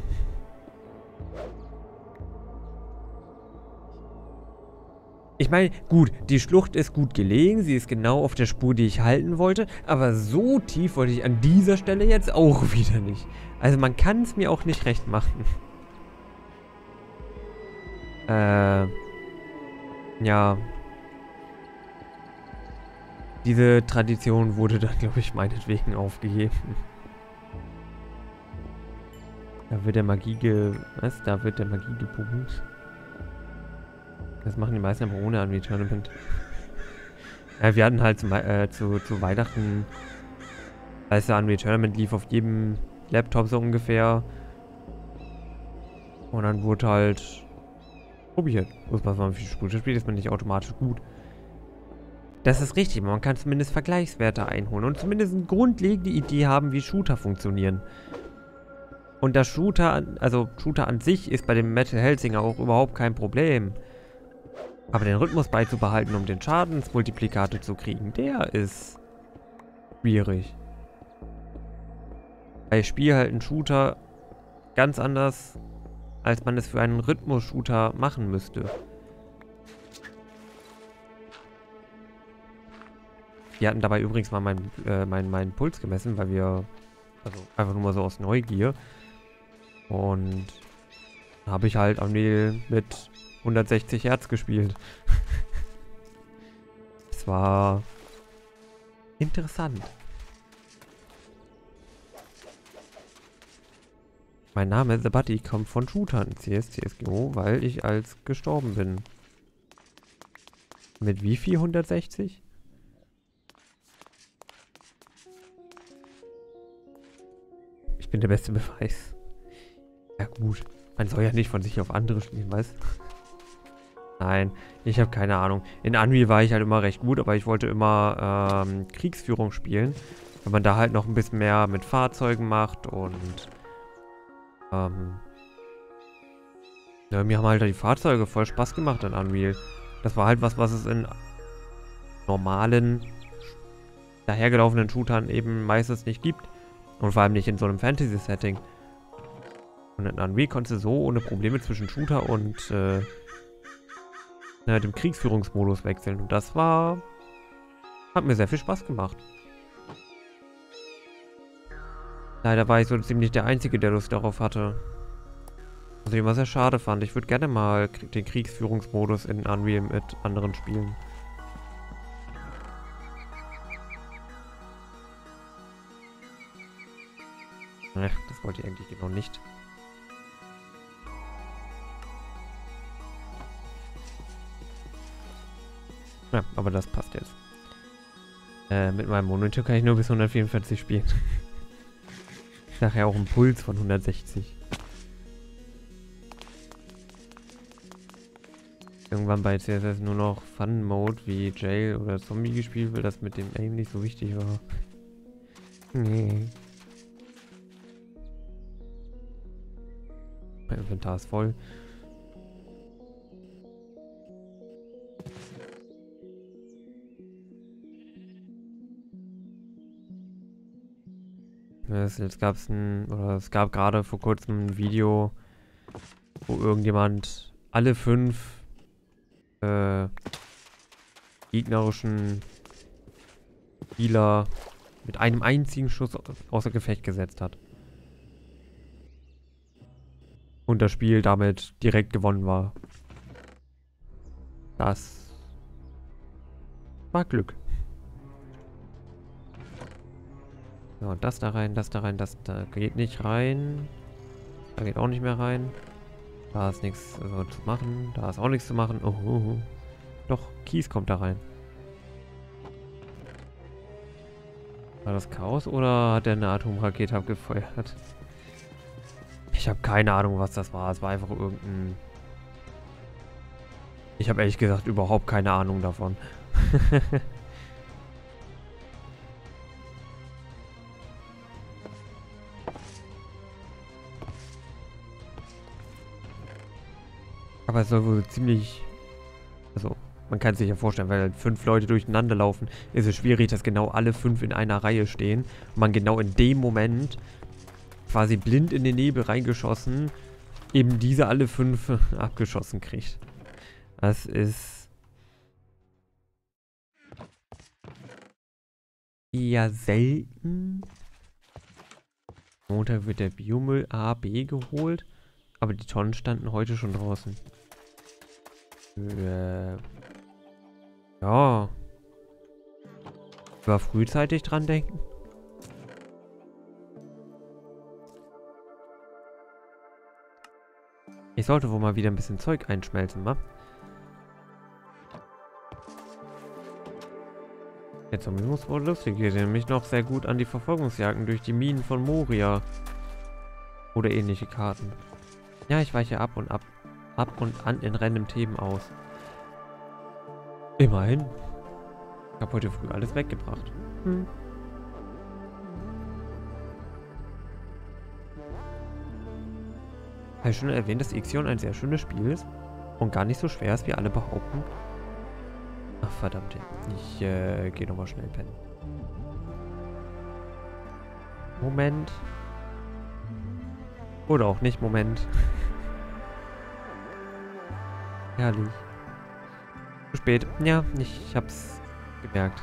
Ich meine, gut, die Schlucht ist gut gelegen, sie ist genau auf der Spur, die ich halten wollte, aber so tief wollte ich an dieser Stelle jetzt auch wieder nicht. Also man kann es mir auch nicht recht machen. Ja. Diese Tradition wurde dann, glaube ich, meinetwegen aufgegeben. Da wird der Magie Was? Da wird der Magie gepumpt. Das machen die meisten aber ohne Unreal Tournament. Ja, wir hatten halt zu Weihnachten, als der Unreal Tournament lief auf jedem Laptop so ungefähr. Und dann wurde halt probiert. Muss man mal, wie viel Spiele spielt, ist man nicht automatisch gut. Das ist richtig, man kann zumindest Vergleichswerte einholen und zumindest eine grundlegende Idee haben, wie Shooter funktionieren. Und das Shooter an sich ist bei dem Metal Hellsinger auch überhaupt kein Problem. Aber den Rhythmus beizubehalten, um den Schadensmultiplikator zu kriegen, der ist schwierig. Weil ich spiele halt einen Shooter ganz anders, als man es für einen Rhythmus-Shooter machen müsste. Wir hatten dabei übrigens mal meinen Puls gemessen, weil wir, also einfach nur mal so aus Neugier. Und da habe ich halt Unreal mit 160 Hertz gespielt. Es war interessant. Mein Name The Buddy kommt von Shootern CSGO, weil ich als gestorben bin. Mit wie viel 160? Ich bin der beste Beweis. Ja gut, man soll ja nicht von sich auf andere spielen, weißt du? Nein, ich habe keine Ahnung. In Unreal war ich halt immer recht gut, aber ich wollte immer Kriegsführung spielen. Wenn man da halt noch ein bisschen mehr mit Fahrzeugen macht und ja, mir haben halt die Fahrzeuge voll Spaß gemacht in Unreal. Das war halt was es in normalen, dahergelaufenen Shootern eben meistens nicht gibt. Und vor allem nicht in so einem Fantasy-Setting. Und in Unreal konntest du so ohne Probleme zwischen Shooter und dem Kriegsführungsmodus wechseln. Und das hat mir sehr viel Spaß gemacht. Leider war ich so ziemlich der Einzige, der Lust darauf hatte. Was ich immer sehr schade fand. Ich würde gerne mal den Kriegsführungsmodus in Unreal mit anderen spielen. Das wollte ich eigentlich genau nicht. Ja, aber das passt jetzt. Mit meinem Monitor kann ich nur bis 144 spielen. Nachher auch einen Puls von 160. Irgendwann bei CSS nur noch Fun-Mode wie Jail oder Zombie gespielt, weil das mit dem Aim nicht so wichtig war. Nee. Mein Inventar ist voll. Es gab gerade vor kurzem ein Video, wo irgendjemand alle 5 gegnerischen Spieler mit einem einzigen Schuss außer Gefecht gesetzt hat. Und das Spiel damit direkt gewonnen war. Das war Glück. So, das da rein, das da rein, das da geht nicht rein. Da geht auch nicht mehr rein. Da ist nichts zu machen. Da ist auch nichts zu machen. Oh. Doch, Kies kommt da rein. War das Chaos oder hat er eine Atomrakete abgefeuert? Ich habe keine Ahnung, was das war. Es war einfach irgendein... Ich habe ehrlich gesagt überhaupt keine Ahnung davon. Aber es soll wohl ziemlich... Also, man kann sich ja vorstellen, weil 5 Leute durcheinander laufen, ist es schwierig, dass genau alle 5 in einer Reihe stehen. Und man genau in dem Moment, quasi blind in den Nebel reingeschossen, eben diese alle 5 abgeschossen kriegt. Das ist... eher selten. Montag wird der Biomüll A, B geholt. Aber die Tonnen standen heute schon draußen. Ja. War frühzeitig dran denken. Ich sollte wohl mal wieder ein bisschen Zeug einschmelzen, wa? Der Zombie muss wohl lustig. Ich erinnere mich noch sehr gut an die Verfolgungsjagden durch die Minen von Moria. Oder ähnliche Karten. Ja, ich weiche ab und an in random Themen aus. Immerhin. Ich habe heute früh alles weggebracht. Habe ich schon erwähnt, dass Ixion ein sehr schönes Spiel ist und gar nicht so schwer ist, wie alle behaupten? Ach verdammt, ich gehe nochmal schnell pennen. Moment. Oder auch nicht, Moment. Herrlich. Zu spät. Ja, ich hab's gemerkt.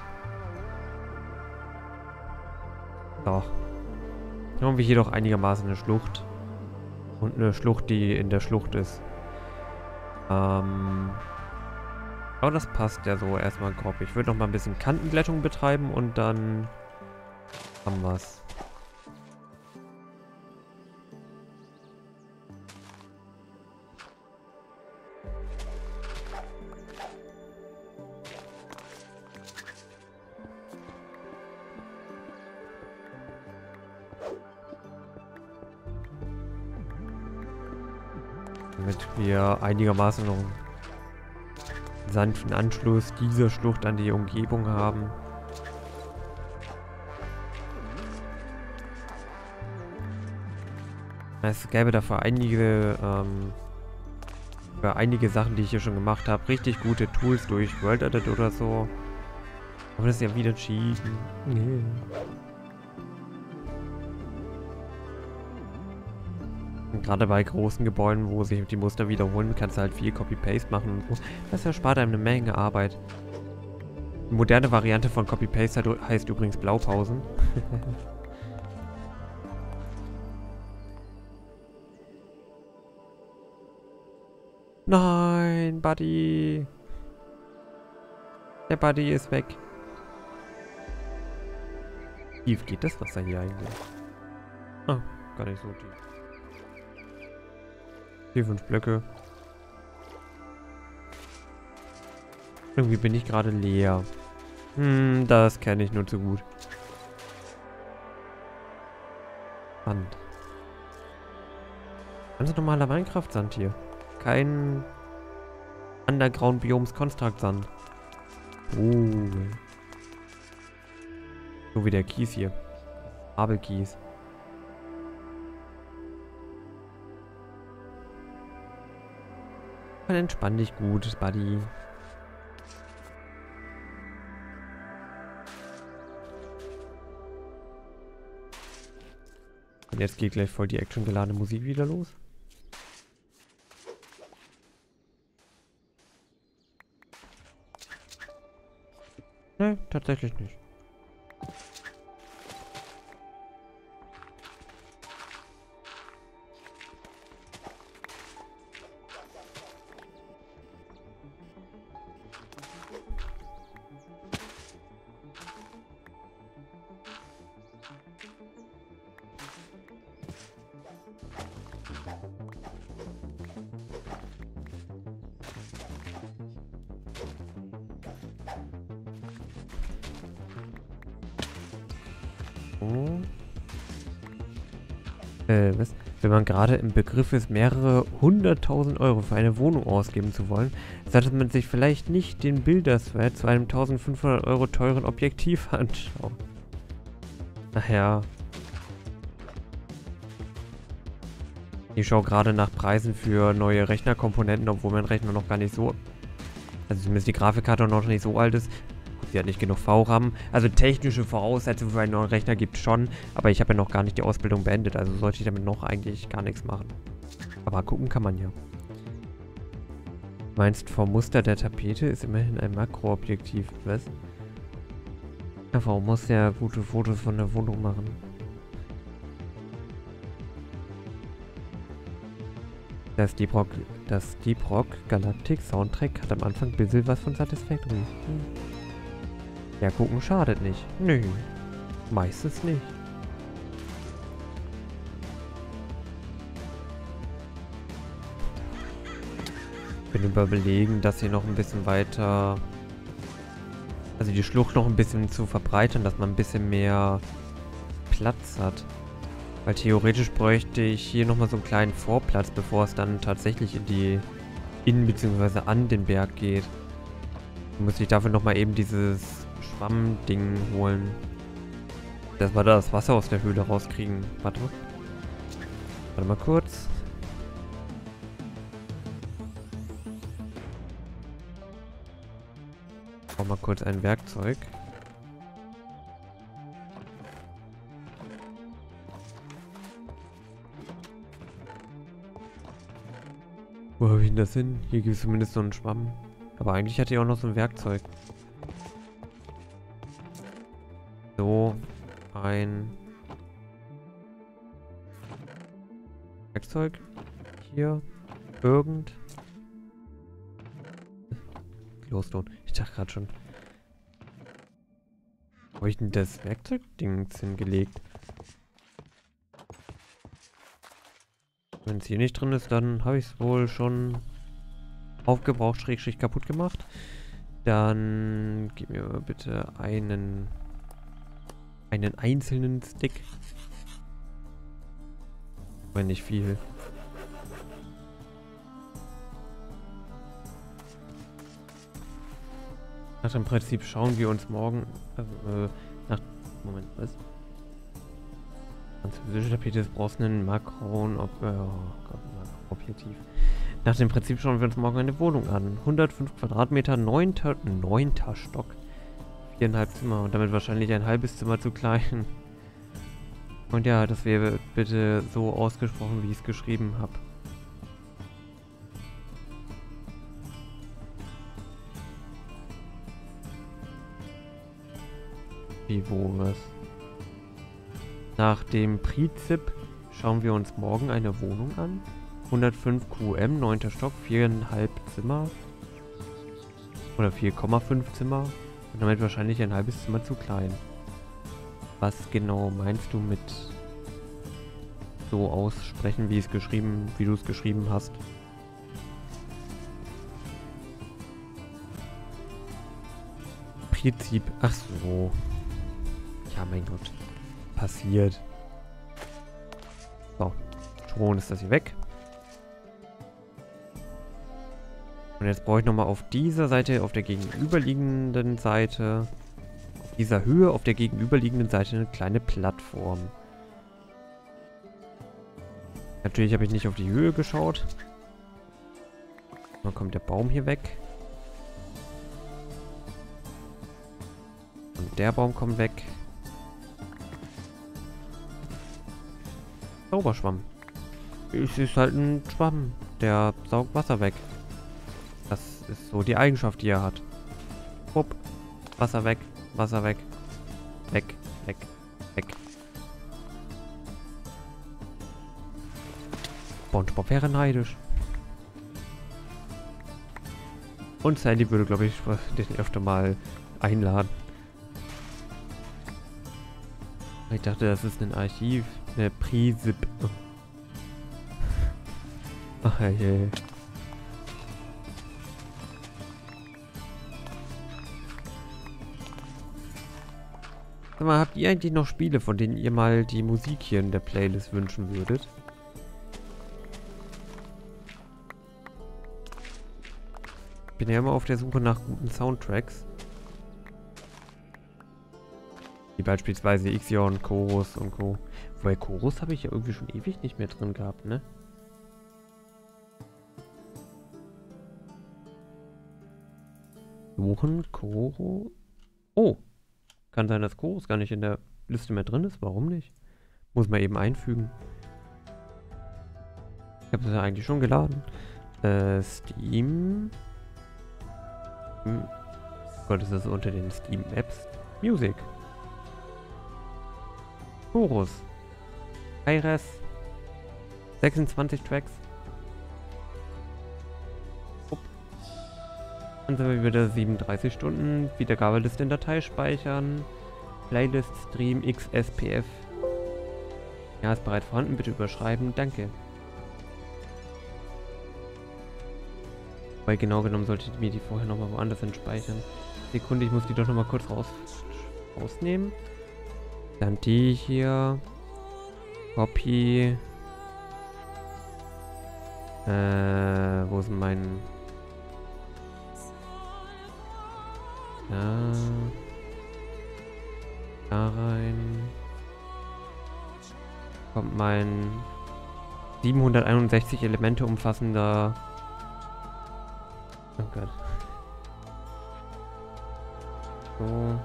Doch. Dann haben wir hier doch einigermaßen eine Schlucht. Und eine Schlucht, die in der Schlucht ist. Aber das passt ja so erstmal grob. Ich würde noch mal ein bisschen Kantenglättung betreiben und dann haben wir's. Damit wir einigermaßen noch einen sanften Anschluss dieser Schlucht an die Umgebung haben. Es gäbe dafür einige Sachen, die ich hier schon gemacht habe, richtig gute Tools durch World Edit oder so. Aber das ist ja wieder Cheaten. Nee. Gerade bei großen Gebäuden, wo sich die Muster wiederholen, kannst du halt viel Copy-Paste machen und so. Das erspart einem eine Menge Arbeit. Die moderne Variante von Copy-Paste heißt übrigens Blaupausen. Nein, Buddy. Der Buddy ist weg. Tief geht das Wasser hier eigentlich? Ah, gar nicht so tief. 4, 5 Blöcke. Irgendwie bin ich gerade leer. Das kenne ich nur zu gut. Sand. Ganz normaler Minecraft-Sand hier. Kein Underground-Bioms-Construct-Sand. Oh. So wie der Kies hier. Abelkies. Dann entspann dich gut, Buddy. Und jetzt geht gleich voll die actiongeladene Musik wieder los. tatsächlich nicht. Was? Wenn man gerade im Begriff ist, mehrere 100.000 Euro für eine Wohnung ausgeben zu wollen, sollte man sich vielleicht nicht den Bilderswert zu einem 1.500 Euro teuren Objektiv anschauen. Ach ja. Ich schaue gerade nach Preisen für neue Rechnerkomponenten, obwohl mein Rechner noch gar nicht so... Also zumindest die Grafikkarte noch nicht so alt ist. Sie hat nicht genug VRAM. Also technische Voraussetzungen für einen neuen Rechner gibt es schon, aber ich habe ja noch gar nicht die Ausbildung beendet, also sollte ich damit noch eigentlich gar nichts machen. Aber gucken kann man ja. Meinst vom Muster der Tapete ist immerhin ein Makroobjektiv, was? Ja, warum muss der gute Fotos von der Wohnung machen? Das Deep Rock Galactic Soundtrack hat am Anfang ein bisschen was von Satisfactory. Ja, gucken schadet nicht. Nö. Meistens nicht. Ich bin überlegen, dass hier noch ein bisschen weiter... Also die Schlucht noch ein bisschen zu verbreitern, dass man ein bisschen mehr Platz hat. Weil theoretisch bräuchte ich hier nochmal so einen kleinen Vorplatz, bevor es dann tatsächlich bzw. an den Berg geht. Dann muss ich dafür nochmal eben dieses Schwamm-Ding holen. Dass wir da das Wasser aus der Höhle rauskriegen. Warte mal kurz. Ich brauche mal kurz ein Werkzeug. Wo habe ich denn das hin? Hier gibt es zumindest so einen Schwamm. Aber eigentlich hatte ich auch noch so ein Werkzeug. So, ein Werkzeug. Hier. Glowstone. Ich dachte gerade schon. Wo habe ich denn das Werkzeugding hingelegt? Wenn es hier nicht drin ist, dann habe ich es wohl schon aufgebraucht, schrägstrich kaputt gemacht. Dann gib mir mal bitte einen einzelnen Stick. Wenn nicht viel. Nach dem Prinzip schauen wir uns morgen... Moment, was? Französische Tapete brauchst einen Makroobjektiv. Nach dem Prinzip schauen wir uns morgen eine Wohnung an. 105 Quadratmeter, 9. Stock. 4,5 Zimmer und damit wahrscheinlich ein halbes Zimmer zu klein. Und ja, das wäre bitte so ausgesprochen, wie ich es geschrieben habe. Wie, wo, was? Nach dem Prinzip schauen wir uns morgen eine Wohnung an. 105 QM, 9. Stock, 4,5 Zimmer. Oder 4,5 Zimmer. Und damit wahrscheinlich ein halbes Zimmer zu klein. Was genau meinst du mit so aussprechen, wie du es geschrieben hast? Prinzip. Ach so. Ja, mein Gott. Passiert. So. Schon ist das hier weg. Und jetzt brauche ich nochmal auf dieser Seite, auf der gegenüberliegenden Seite, auf dieser Höhe, auf der gegenüberliegenden Seite eine kleine Plattform. Natürlich habe ich nicht auf die Höhe geschaut. Dann kommt der Baum hier weg. Und der Baum kommt weg. Zauberschwamm. Es ist halt ein Schwamm. Der saugt Wasser weg. Das ist so die Eigenschaft, die er hat. Wupp. Wasser weg. Wasser weg. Weg, weg, weg. SpongeBob wäre neidisch. Und Sandy würde, glaube ich, den öfter mal einladen. Ich dachte, das ist ein Archiv. Eine Prise. Ach je. Sag mal, habt ihr eigentlich noch Spiele, von denen ihr mal die Musik hier in der Playlist wünschen würdet? Ich bin ja immer auf der Suche nach guten Soundtracks. Wie beispielsweise Ixion, Chorus und Co. Wobei Chorus habe ich ja irgendwie schon ewig nicht mehr drin gehabt, ne? Suchen, Chorus. Oh! Kann sein, dass Chorus gar nicht in der Liste mehr drin ist. Warum nicht? Muss man eben einfügen. Ich habe das ja eigentlich schon geladen. Steam. Oh Gott, ist das unter den Steam Apps? Music. Chorus. Hi-Res. 26 Tracks. Upp. Dann sind wir wieder 37 Stunden. Wiedergabeliste in Datei speichern. Playlist Stream XSPF. Ja, ist bereits vorhanden. Bitte überschreiben. Danke. Weil genau genommen sollte ich mir die vorher nochmal woanders hin speichern. Sekunde, ich muss die doch nochmal kurz rausnehmen. Dann die hier. Copy. Wo ist mein... Ja. Da rein. Kommt mein 761 Elemente umfassender... Oh Gott. So.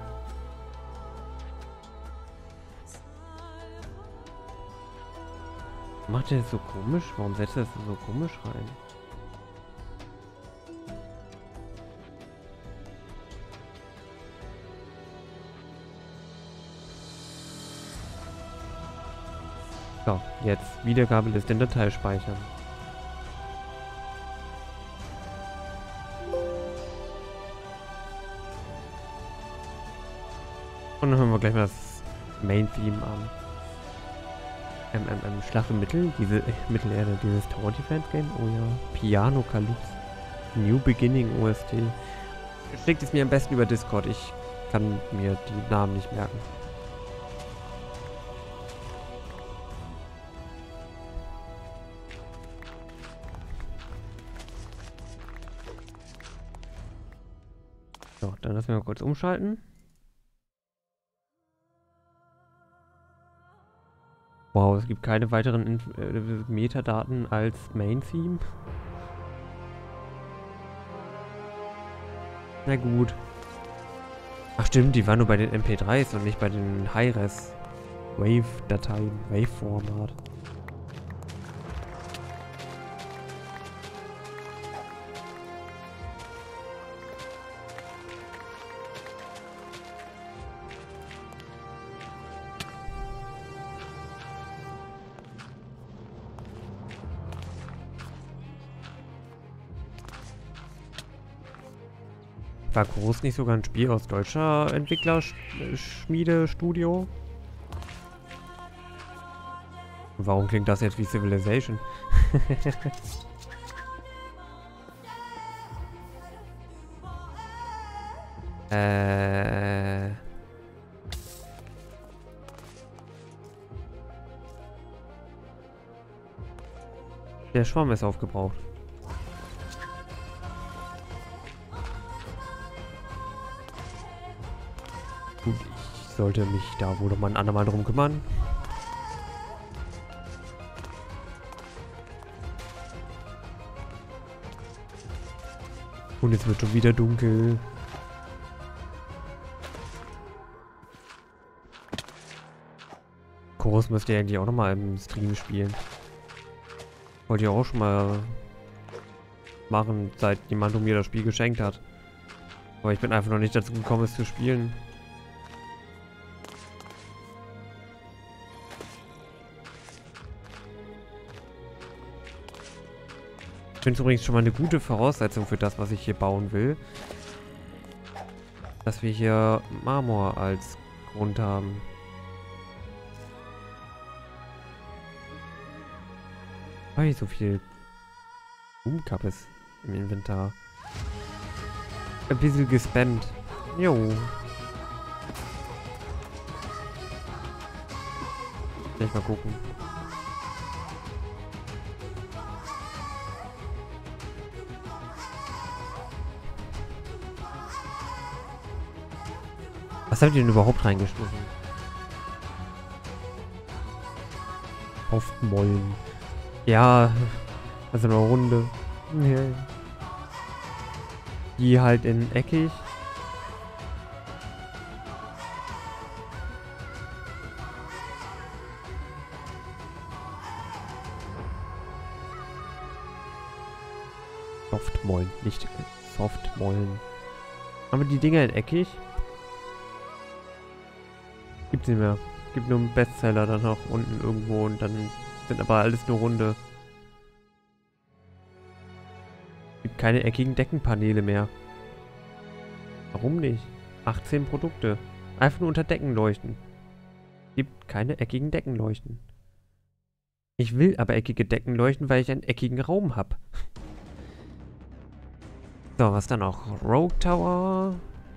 Macht er das so komisch? Warum setzt er das so komisch rein? So, jetzt Wiedergabeliste in Datei speichern. Und dann hören wir gleich mal das Main-Theme an. Schlacht im Mittelerde, dieses Tower Defense Game. Oh ja. Piano Calypso. New Beginning OST. Schickt es mir am besten über Discord. Ich kann mir die Namen nicht merken. So, dann lassen wir mal kurz umschalten. Wow, es gibt keine weiteren Metadaten als Main-Theme. Na gut. Ach stimmt, die waren nur bei den MP3s und nicht bei den Hi-Res Wave-Dateien, Wave-Format. War Chorus nicht sogar ein Spiel aus deutscher Entwicklerschmiede-Studio? Warum klingt das jetzt wie Civilization? Der Schwamm ist aufgebraucht. Gut, ich sollte mich da wohl noch mal ein andermal drum kümmern. Und es wird schon wieder dunkel. Chorus müsste ja eigentlich auch noch mal im Stream spielen. Wollte ich auch schon mal machen, seit jemand mir das Spiel geschenkt hat. Aber ich bin einfach noch nicht dazu gekommen, es zu spielen. Ich finde es übrigens schon mal eine gute Voraussetzung für das, was ich hier bauen will. Dass wir hier Marmor als Grund haben. Habe ich so viel Boomkappes im Inventar. Ein bisschen gespannt. Jo. Gleich mal gucken. Was habt ihr denn überhaupt reingeschmissen? Aufmollen. Ja, also eine Runde. Ja. Die halt in eckig. Softmollen, nicht Softmollen. Aber die Dinger in eckig? Gibt's nicht mehr. Gibt nur einen Bestseller dann noch unten irgendwo und dann sind aber alles nur runde. Gibt keine eckigen Deckenpaneele mehr. Warum nicht? 18 Produkte. Einfach nur unter Decken leuchten. Gibt keine eckigen Deckenleuchten. Ich will aber eckige Decken leuchten, weil ich einen eckigen Raum habe. So, was dann noch? Rogue Tower.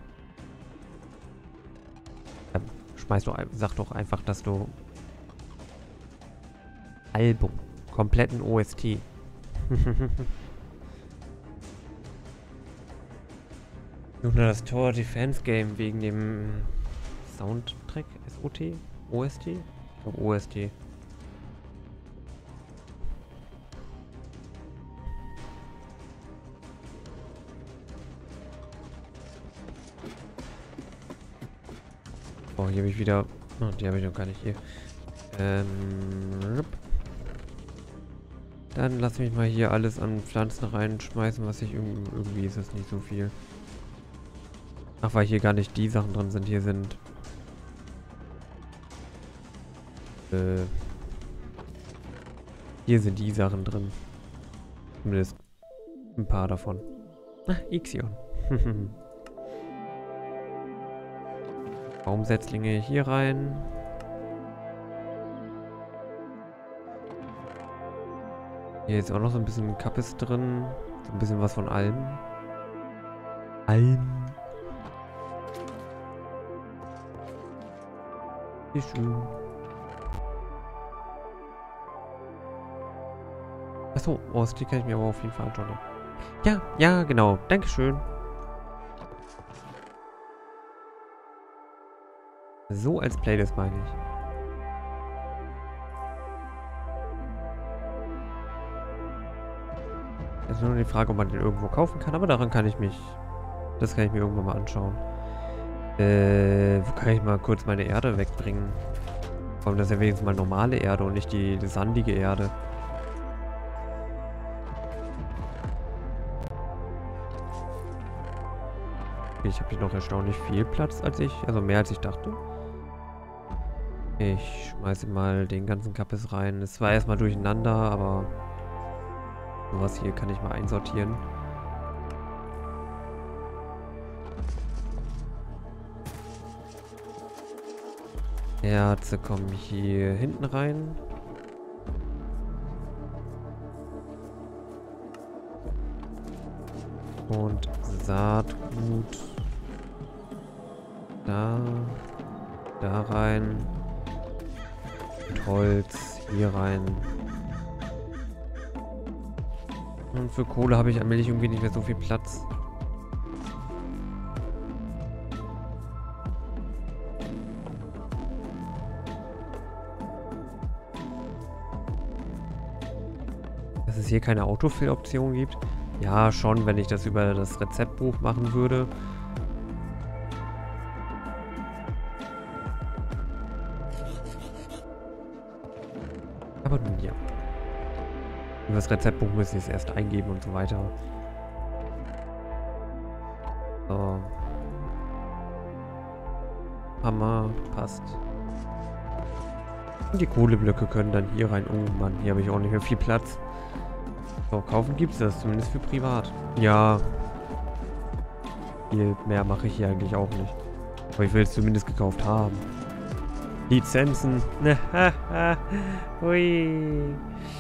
Sag doch einfach, dass du Album, kompletten OST. Nur das Tower Defense Game wegen dem Soundtrack, SOT, OST? Ich glaube OST. Oh, hier habe ich wieder... Oh, die habe ich noch gar nicht hier. Dann lass mich mal hier alles an Pflanzen reinschmeißen, was ich irgendwie ist das nicht so viel. Ach, weil hier gar nicht die Sachen drin sind. Hier sind... hier sind die Sachen drin. Zumindest ein paar davon. Ach, Ixion. Baumsetzlinge hier rein. Hier ist auch noch so ein bisschen Kappes drin. So ein bisschen was von allem. Wie schön. Achso, oh, die kann ich mir aber auf jeden Fall anschauen. Ja, ja, genau. Dankeschön. So als Playlist meine ich. Es ist nur die Frage, ob man den irgendwo kaufen kann, aber daran kann ich mich... Das kann ich mir irgendwann mal anschauen. Wo kann ich mal kurz meine Erde wegbringen? Vor allem, das ist ja wenigstens mal normale Erde und nicht die sandige Erde. Okay, ich habe hier noch erstaunlich viel Platz also mehr als ich dachte. Ich schmeiße mal den ganzen Kappes rein. Es war erstmal durcheinander, aber sowas hier kann ich mal einsortieren. Erze kommen hier hinten rein. Und Saatgut da rein. Und Holz hier rein. Und für Kohle habe ich allmählich irgendwie nicht mehr so viel Platz. Dass es hier keine Autofill-Option gibt? Ja, schon, wenn ich das über das Rezeptbuch machen würde. Aber nun ja. Über das Rezeptbuch müssen ich es erst eingeben und so weiter. So. Hammer, passt. Und die Kohleblöcke können dann hier rein. Oh Mann, hier habe ich auch nicht mehr viel Platz. So, kaufen gibt es das, zumindest für privat. Ja. Viel mehr mache ich hier eigentlich auch nicht. Aber ich will es zumindest gekauft haben. Lizenzen. Hui.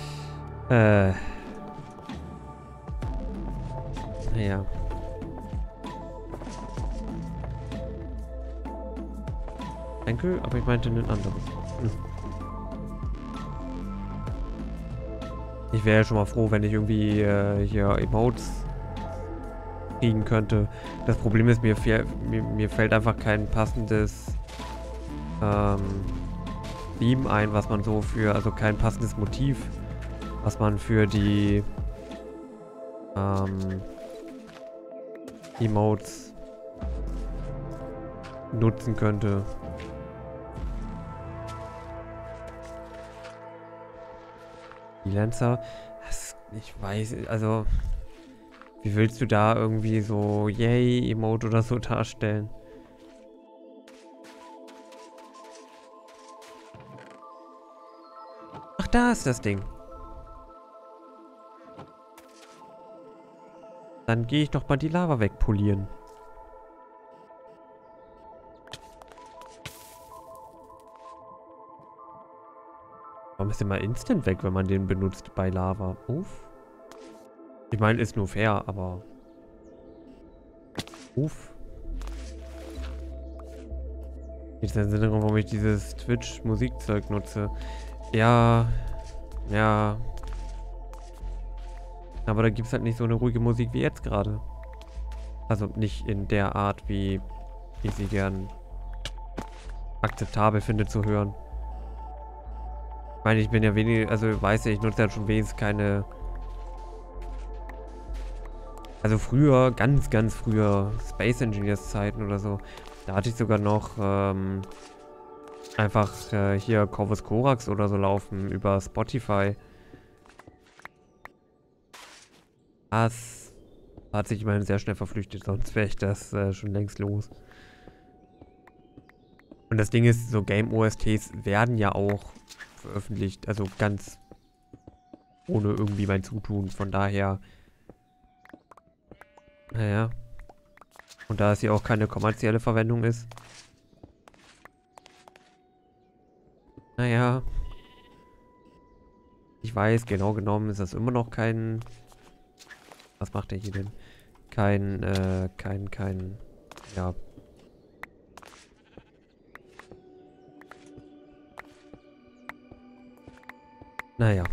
Naja. Danke, aber ich meinte einen anderen. Ich wäre ja schon mal froh, wenn ich irgendwie hier Emotes kriegen könnte. Das Problem ist, mir fällt einfach kein passendes Theme ein, was man so für, also kein passendes Motiv, was man für die Emotes nutzen könnte. Freelancer, ich weiß, also wie willst du da irgendwie so Yay-Emote oder so darstellen? Ach, da ist das Ding. Dann gehe ich doch mal die Lava wegpolieren. Warum ist der mal instant weg, wenn man den benutzt bei Lava? Uff. Ich meine, ist nur fair, aber... Uff. Jetzt in Erinnerung, warum ich dieses Twitch-Musikzeug nutze. Ja. Ja. Aber da gibt es halt nicht so eine ruhige Musik wie jetzt gerade. Also nicht in der Art, wie ich sie gern akzeptabel finde zu hören. Ich meine, ich bin ja wenig, also weiß ja, ich nutze ja schon wenigstens keine... Also früher, ganz, ganz früher, Space Engineers Zeiten oder so, da hatte ich sogar noch einfach hier Corvus Corax oder so laufen über Spotify. Das hat sich immerhin sehr schnell verflüchtet, sonst wäre ich das schon längst los. Und das Ding ist, so Game-OSTs werden ja auch veröffentlicht, also ganz ohne irgendwie mein Zutun, von daher... Naja. Und da es hier auch keine kommerzielle Verwendung ist. Naja. Ich weiß, genau genommen ist das immer noch kein... Was macht der hier denn? Kein... Ja. Naja.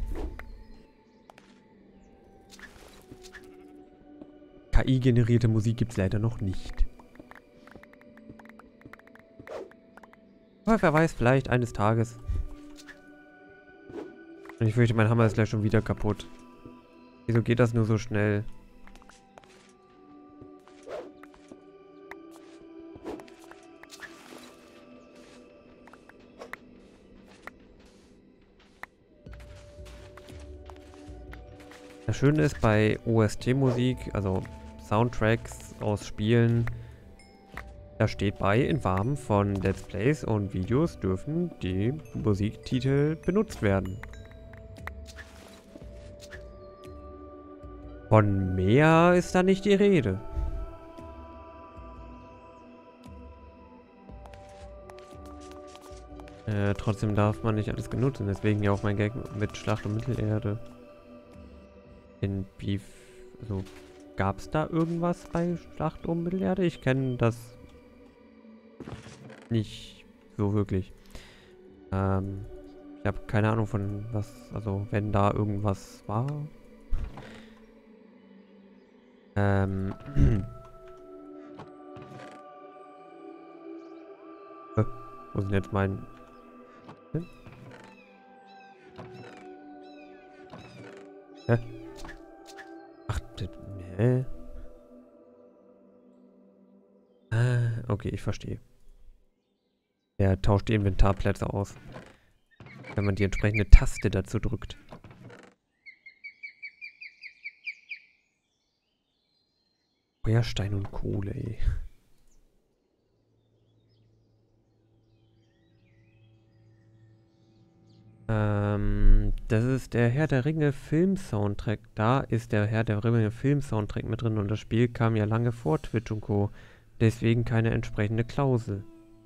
KI-generierte Musik gibt es leider noch nicht. Aber wer weiß, vielleicht eines Tages. Und ich fürchte, mein Hammer ist gleich schon wieder kaputt. Wieso geht das nur so schnell? Das Schöne ist bei OST-Musik, also Soundtracks aus Spielen, da steht bei, in Rahmen von Let's Plays und Videos dürfen die Musiktitel benutzt werden. Von mehr ist da nicht die Rede. Trotzdem darf man nicht alles benutzen, deswegen ja auch mein Gag mit Schlacht um Mittelerde. Also gab es da irgendwas bei Schlacht um Mittelerde? Ich kenne das nicht so wirklich. Ich habe keine Ahnung von was, also wenn da irgendwas war. Wo ist denn jetzt mein... Hä? Ach, hä? Okay, ich verstehe. Er tauscht die Inventarplätze aus, wenn man die entsprechende Taste dazu drückt. Feuerstein und Kohle, ey. Das ist der Herr der Ringe Film-Soundtrack. Da ist der Herr der Ringe Film-Soundtrack mit drin und das Spiel kam ja lange vor Twitch und Co. Deswegen keine entsprechende Klausel.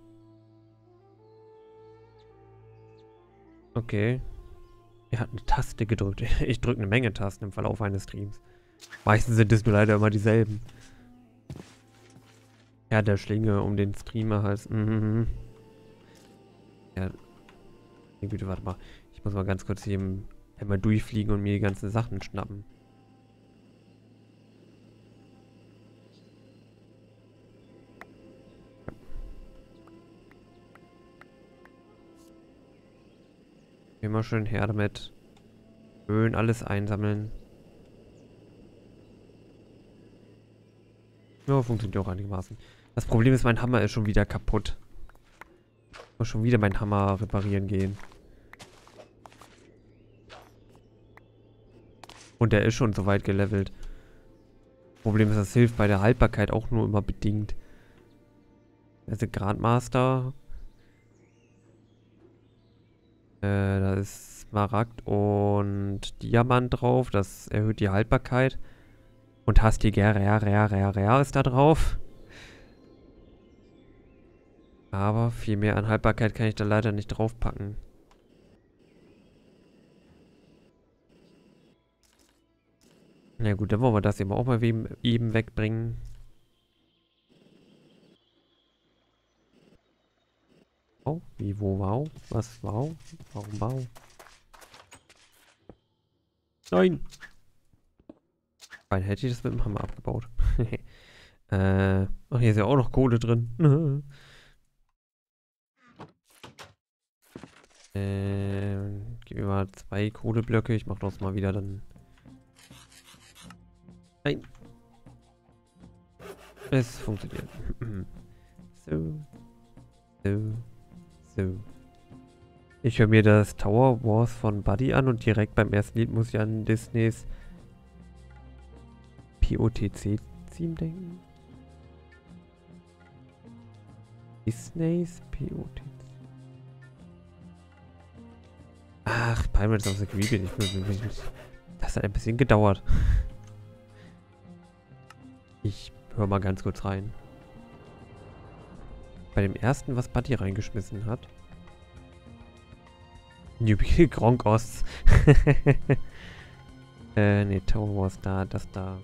Okay. Er hat eine Taste gedrückt. Ich drücke eine Menge Tasten im Verlauf eines Streams. Meistens sind es nur leider immer dieselben. Ja, der Schlinge um den Streamer heißt. Ja. Nee, bitte, warte mal. Ich muss mal ganz kurz hier einmal durchfliegen und mir die ganzen Sachen schnappen. Immer schön her damit. Schön alles einsammeln. Ja, funktioniert auch einigermaßen. Das Problem ist, mein Hammer ist schon wieder kaputt. Ich muss schon wieder meinen Hammer reparieren gehen. Und der ist schon so weit gelevelt. Problem ist, das hilft bei der Haltbarkeit auch nur immer bedingt. Also Grandmaster. Da ist Smaragd und Diamant drauf. Das erhöht die Haltbarkeit. Und Hastiger ist da drauf. Aber viel mehr an Haltbarkeit kann ich da leider nicht draufpacken. Na gut, dann wollen wir das eben auch mal eben wegbringen. Oh, wie, wo, wow? Was, wow? Warum, wow? Nein! Weil hätte ich das mit dem Hammer abgebaut. Ach, hier ist ja auch noch Kohle drin. Gib mir mal 2 Kohleblöcke. Ich mach das mal wieder dann. Nein. Es funktioniert. So. Ich höre mir das Tower Wars von Buddy an und direkt beim ersten Lied muss ich an Disneys POTC-Theme denken. Disneys POTC. Ach, Pirates of the Caribbean. Das hat ein bisschen gedauert. Ich höre mal ganz kurz rein. Bei dem ersten, was Buddy reingeschmissen hat. Newbie Gronk Ost. Ne, Tower Wars da, das da.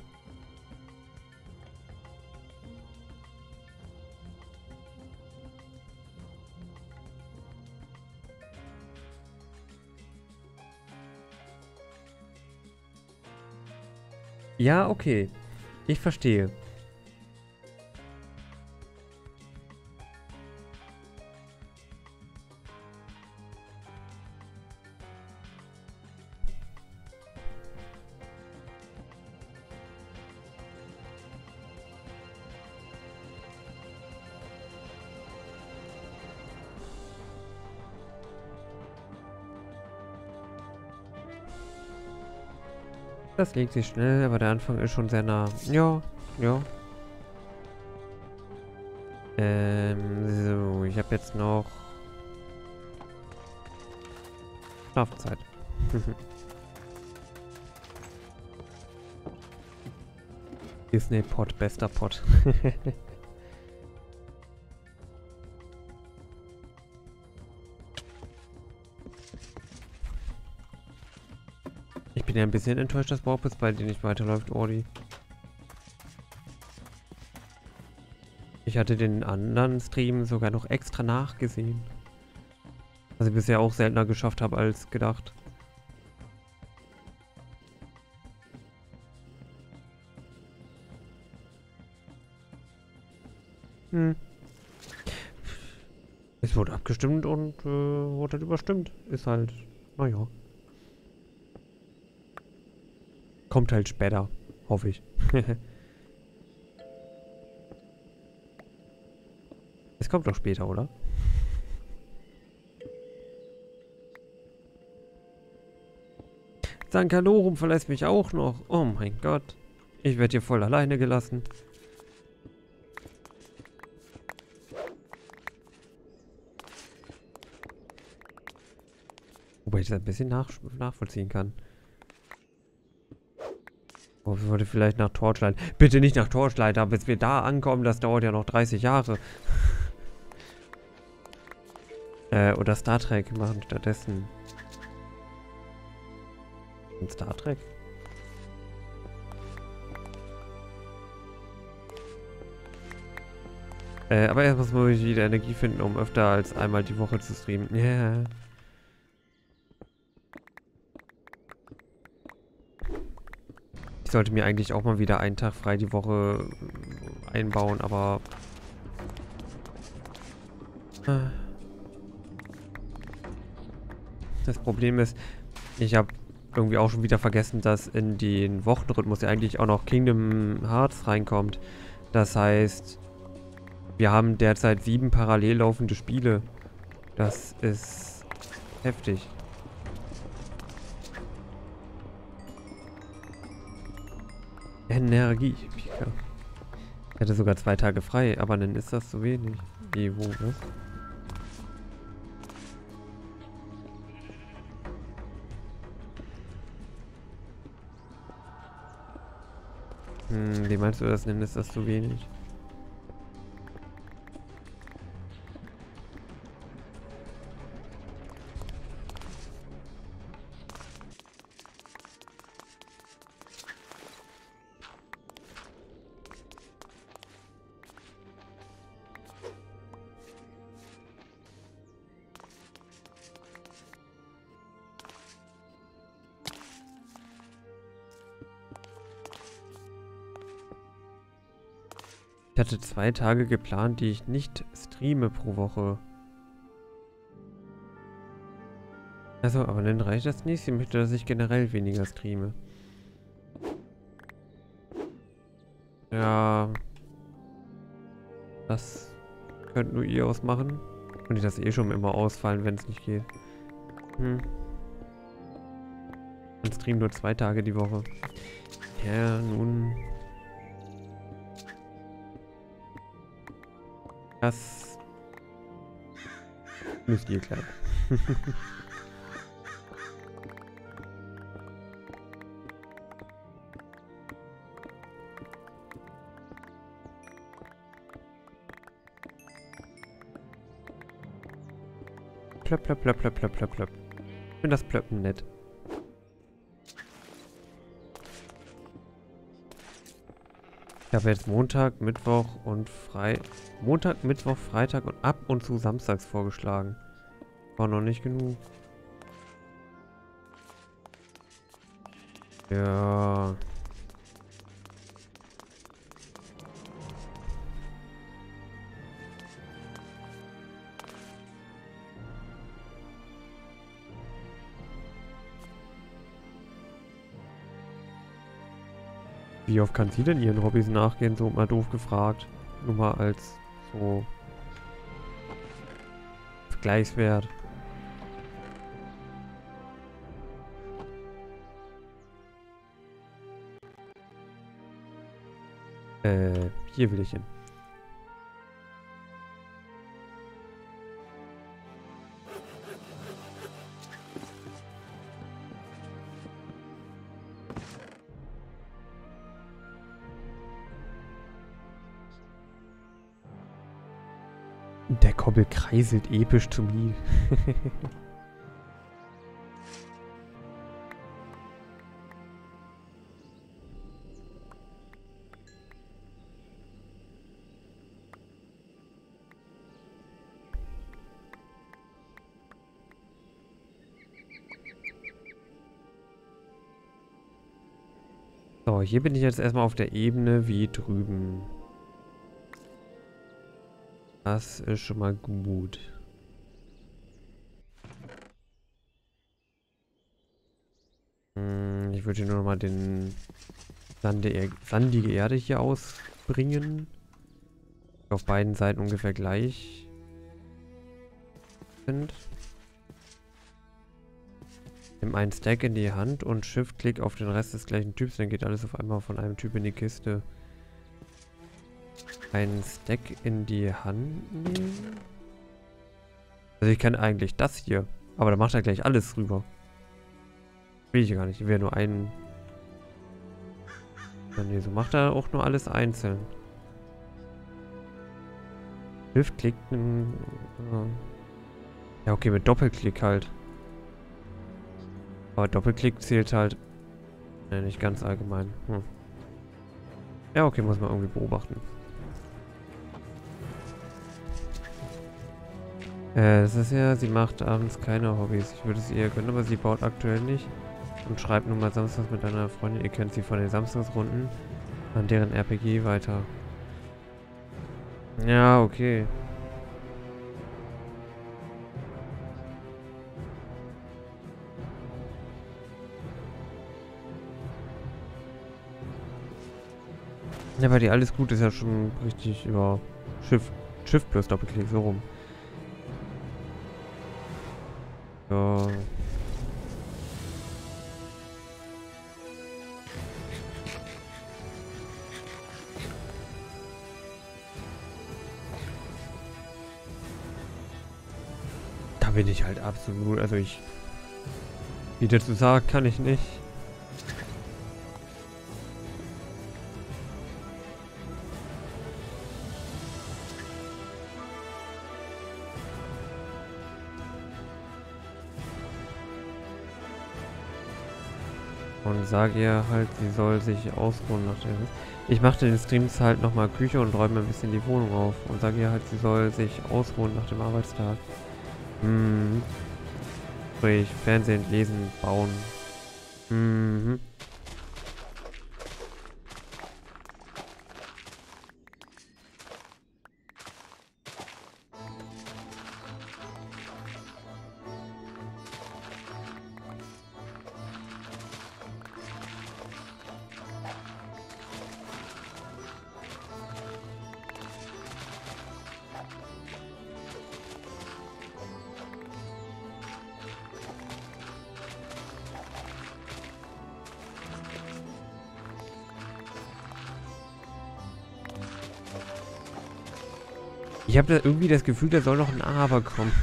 Ja, okay. Ich verstehe. Das legt sich schnell, aber der Anfang ist schon sehr nah. Ja. So, ich habe jetzt noch Schlafzeit. Disney Pot, bester Pot. Ich bin ja ein bisschen enttäuscht, dass Warpus bei dir nicht weiterläuft, Ordi. Ich hatte den anderen Stream sogar noch extra nachgesehen. Was ich bisher auch seltener geschafft habe als gedacht. Es wurde abgestimmt und wurde halt überstimmt. Ist halt, naja. Kommt halt später, hoffe ich. Es kommt doch später, oder? Sankalorum verlässt mich auch noch. Oh mein Gott. Ich werde hier voll alleine gelassen. Wobei ich das ein bisschen nachvollziehen kann. Oh, ich wollte vielleicht nach Torchlight. Bitte nicht nach Torchlight, aber bis wir da ankommen, das dauert ja noch 30 Jahre. Oder Star Trek machen stattdessen. Und Star Trek? Aber erst muss man wieder Energie finden, um öfter als einmal die Woche zu streamen. Ja. Yeah. Ich sollte mir eigentlich auch mal wieder einen Tag frei die Woche einbauen, aber... Das Problem ist, ich habe irgendwie auch schon wieder vergessen, dass in den Wochenrhythmus ja eigentlich auch noch Kingdom Hearts reinkommt. Das heißt, wir haben derzeit 7 parallel laufende Spiele. Das ist heftig. Energie. Pika. Ich hatte sogar 2 Tage frei, aber dann ist das zu wenig. Wie, wo, was? Wie meinst du das denn? Ist das zu wenig? Ich hatte 2 Tage geplant, die ich nicht streame pro Woche. Also, aber dann reicht das nicht. Sie möchte, dass ich generell weniger streame. Ja. Das könnt nur ihr ausmachen. Und ich das eh schon immer ausfallen, wenn es nicht geht. Und stream nur 2 Tage die Woche. Ja, nun... Das müsst ihr klären. Plöpp, plöpp, plöpp, plöpp, plöpp, plöpp, plöpp. Ich finde das Plöppen nett. Ich habe jetzt Montag, Mittwoch und Montag, Mittwoch, Freitag und ab und zu samstags vorgeschlagen. War noch nicht genug. Ja. Wie oft kann sie denn ihren Hobbys nachgehen? So mal doof gefragt. Nur mal als so Vergleichswert. Hier will ich hin. Der Kobbel kreiselt episch zum Lied. So, hier bin ich jetzt erstmal auf der Ebene wie drüben. Das ist schon mal gut. Ich würde nur noch mal den sandige Erde hier ausbringen. Auf beiden Seiten ungefähr gleich sind. Nimm einen Stack in die Hand und Shift-Klick auf den Rest des gleichen Typs, dann geht alles auf einmal von einem Typ in die Kiste. Einen Stack in die Hand nehmen. Also ich kann eigentlich das hier Aber da macht er gleich alles rüber. Will ich gar nicht. Ich will ja nur einen... Ja, nee, so macht er auch nur alles einzeln. Shift-Klick... Ja, okay, mit Doppelklick halt. Aber Doppelklick zählt halt... Ne, nicht ganz allgemein. Ja, okay, muss man irgendwie beobachten. Das ist ja, sie macht abends keine Hobbys. Ich würde es ihr gönnen, aber sie baut aktuell nicht. Und schreibt nun mal samstags mit einer Freundin, ihr kennt sie von den Samstagsrunden, an deren RPG weiter. Ja, okay. Ja, bei dir alles gut ist ja schon richtig über Shift plus Doppelklick, so rum. Ja. Da bin ich halt absolut, also ich... Wie dazu sagen, kann ich nicht. Und sage ihr halt, sie soll sich ausruhen nach dem... Ich mache den Streams halt nochmal Küche und räume ein bisschen die Wohnung auf. Und sage ihr halt, sie soll sich ausruhen nach dem Arbeitstag. Sprich, Fernsehen, lesen, bauen. Ich habe da irgendwie das Gefühl, da soll noch ein Aber kommen.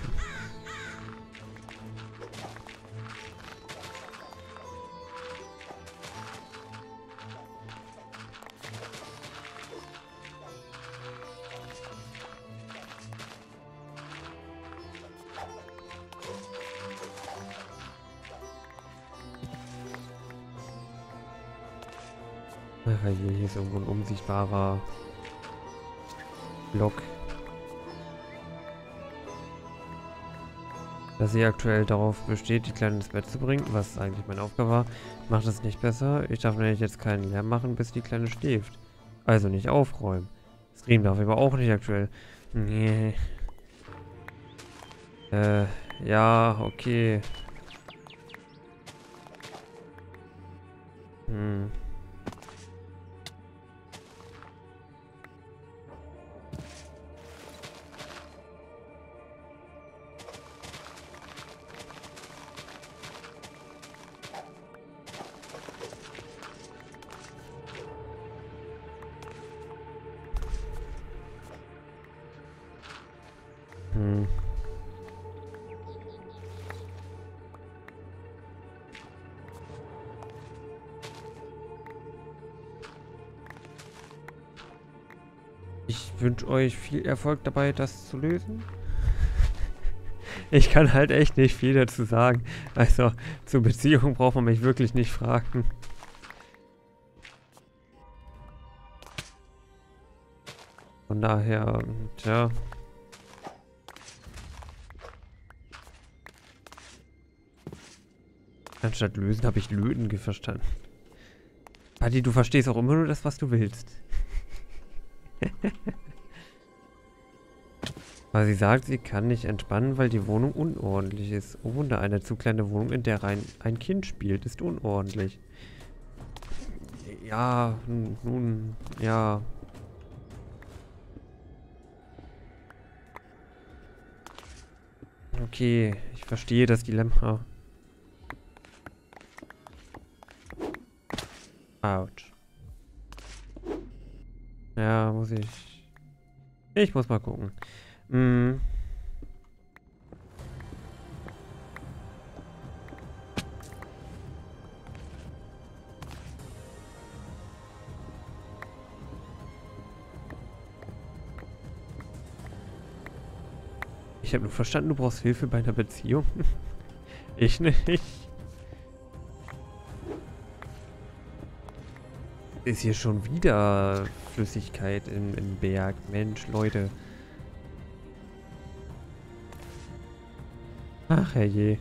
Ach, hier ist irgendwo ein unsichtbarer Block. Dass sie aktuell darauf besteht, die Kleine ins Bett zu bringen, was eigentlich meine Aufgabe war, macht es nicht besser. Ich darf nämlich jetzt keinen Lärm machen, bis die Kleine schläft. Also nicht aufräumen. Stream darf ich aber auch nicht aktuell. Nee. Ja, okay. Ich wünsche euch viel Erfolg dabei, das zu lösen. Ich kann halt echt nicht viel dazu sagen. Also, zur Beziehung braucht man mich wirklich nicht fragen. Von daher, tja. Anstatt lösen habe ich löten verstanden. Paddy, du verstehst auch immer nur das, was du willst. Aber sie sagt, sie kann nicht entspannen, weil die Wohnung unordentlich ist. Oh Wunder, eine zu kleine Wohnung, in der rein ein Kind spielt, ist unordentlich. Ja, nun, ja. Okay, ich verstehe das Dilemma. Autsch. Ja, muss ich... Ich muss mal gucken. Ich habe nur verstanden, du brauchst Hilfe bei einer Beziehung. Ich nicht. Ist hier schon wieder Flüssigkeit im Berg. Mensch, Leute. Ach, herrje.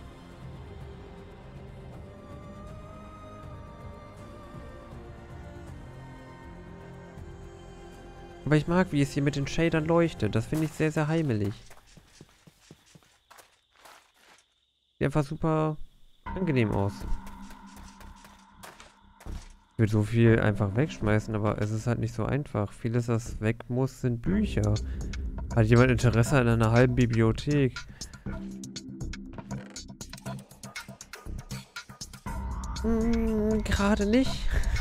Aber ich mag, wie es hier mit den Shadern leuchtet. Das finde ich sehr, sehr heimelig. Sieht einfach super angenehm aus. Ich würde so viel einfach wegschmeißen, aber es ist halt nicht so einfach. Vieles, was weg muss, sind Bücher. Hat jemand Interesse an einer halben Bibliothek? Gerade nicht.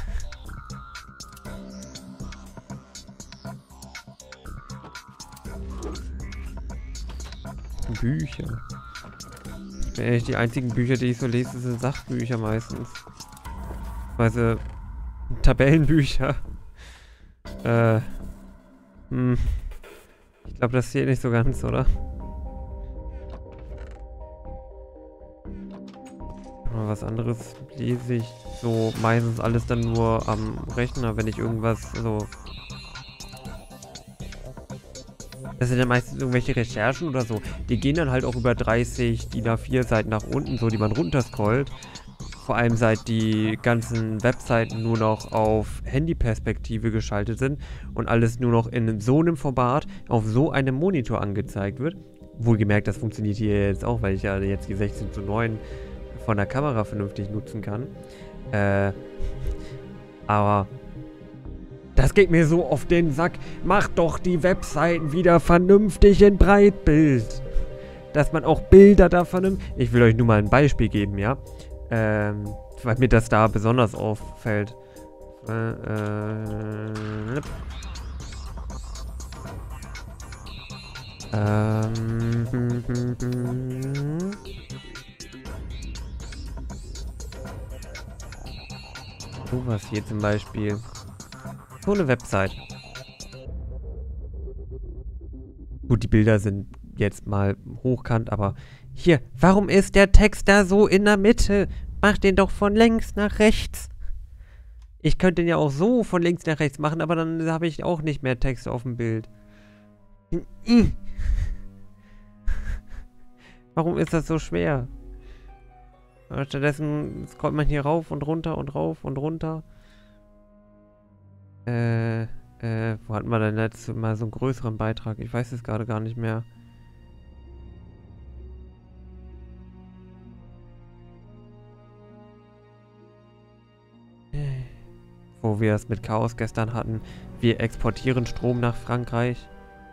Bücher. Die einzigen Bücher, die ich so lese, sind Sachbücher meistens. Also Tabellenbücher. Ich glaube, das zählt nicht so ganz, oder? Aber was anderes lese ich so meistens alles dann nur am Rechner, wenn ich irgendwas so... Das sind ja meistens irgendwelche Recherchen oder so. Die gehen dann halt auch über 30 DIN A4 Seiten nach unten, so die man runterscrollt. Vor allem seit die ganzen Webseiten nur noch auf Handyperspektive geschaltet sind und alles nur noch in so einem Format auf so einem Monitor angezeigt wird. Wohlgemerkt, das funktioniert hier jetzt auch, weil ich ja jetzt die 16:9 von der Kamera vernünftig nutzen kann. Aber das geht mir so auf den Sack. Mach doch die Webseiten wieder vernünftig in Breitbild. Dass man auch Bilder davon nimmt. Ich will euch nur mal ein Beispiel geben, ja. Weil mir das da besonders auffällt. So was hier zum Beispiel. So eine Website. Gut, die Bilder sind jetzt mal hochkant, aber hier, warum ist der Text da so in der Mitte? Mach den doch von links nach rechts. Ich könnte den ja auch so von links nach rechts machen, aber dann habe ich auch nicht mehr Text auf dem Bild. Warum ist das so schwer? Aber stattdessen scrollt man hier rauf und runter und rauf und runter. Wo hatten wir denn letztes Mal so einen größeren Beitrag? Ich weiß es gerade gar nicht mehr. Wo wir es mit Chaos gestern hatten. Wir exportieren Strom nach Frankreich.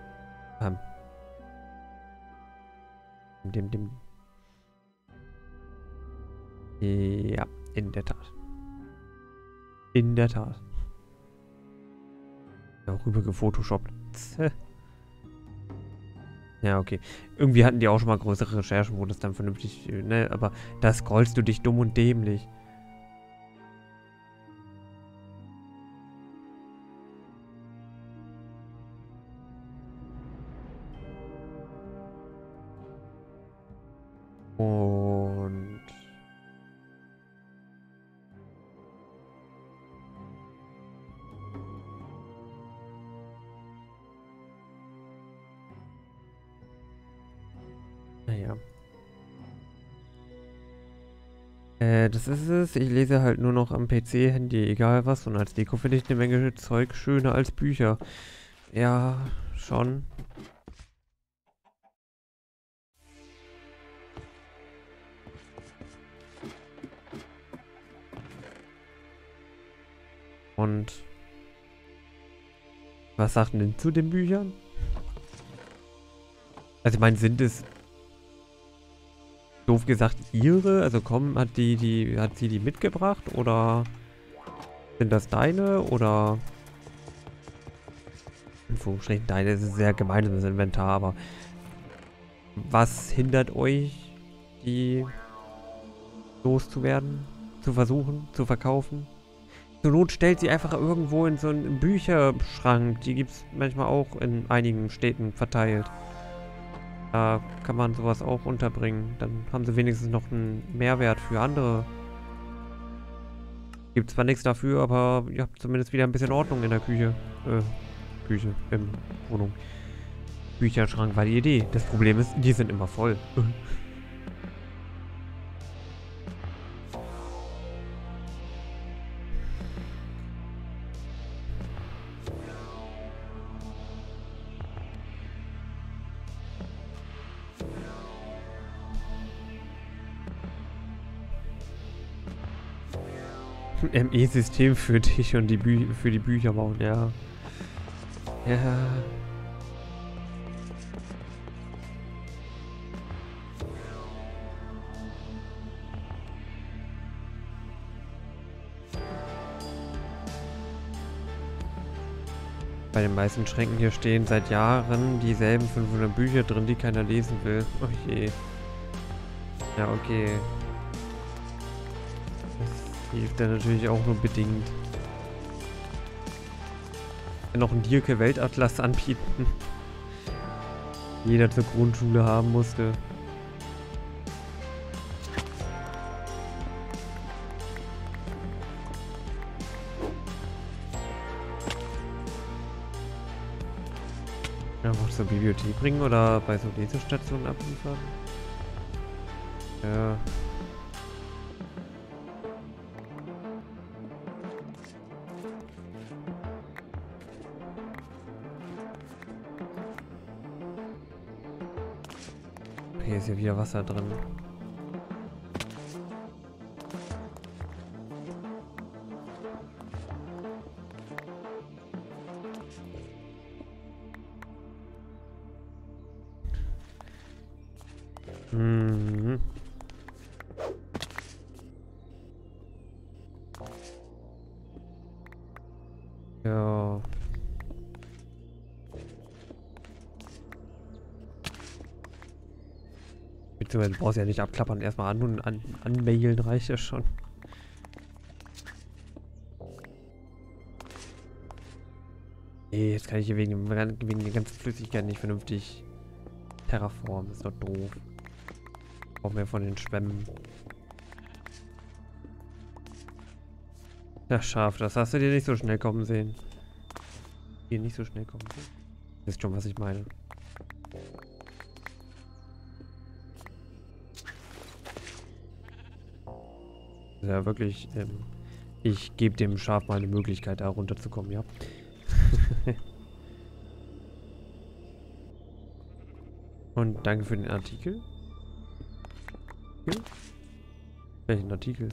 Ja, in der Tat. In der Tat. Ja, rüber gefotoshoppt. Ja, okay. Irgendwie hatten die auch schon mal größere Recherchen, wo das dann vernünftig, ne, aber da scrollst du dich dumm und dämlich. Und... Naja. Das ist es. Ich lese halt nur noch am PC, Handy, egal was. Und als Deko finde ich eine Menge Zeug schöner als Bücher. Ja, schon. Und was sagt denn zu den Büchern? Also ich meine, sind es doof gesagt ihre? Also hat sie die mitgebracht oder sind das deine oder Anführungsstrichen deine, ist ein sehr gemeines Inventar, aber was hindert euch, die loszuwerden, zu versuchen, zu verkaufen? Zur Not stellt sie einfach irgendwo in so einen Bücherschrank. Die gibt es manchmal auch in einigen Städten verteilt. Da kann man sowas auch unterbringen. Dann haben sie wenigstens noch einen Mehrwert für andere. Gibt zwar nichts dafür, aber ihr habt zumindest wieder ein bisschen Ordnung in der Küche. Im Wohnung. Bücherschrank war die Idee. Das Problem ist, die sind immer voll. ME-System für dich und für die Bücher bauen, ja. Ja. Bei den meisten Schränken hier stehen seit Jahren dieselben 500 Bücher drin, die keiner lesen will. Oh je. Ja, okay. Das hilft dann natürlich auch nur bedingt. Ich kann noch einen Dierke Weltatlas anbieten. Jeder zur Grundschule haben musste. Einfach zur Bibliothek bringen oder bei so Lesestationen abliefern? Ja. Hier ist ja wieder Wasser drin. Mhm. Ja. Beziehungsweise du brauchst ja nicht abklappern, erstmal anmailen reicht ja schon. Nee, jetzt kann ich hier wegen der ganzen Flüssigkeit nicht vernünftig terraformen. Das ist doch doof. Brauchen wir von den Schwämmen. Ja, scharf, das hast du dir nicht so schnell kommen sehen. Hier nicht so schnell kommen sehen. Wisst schon, was ich meine. Ja, wirklich, ich gebe dem Schaf mal eine Möglichkeit, da runterzukommen, ja. Und danke für den Artikel. Welchen Artikel?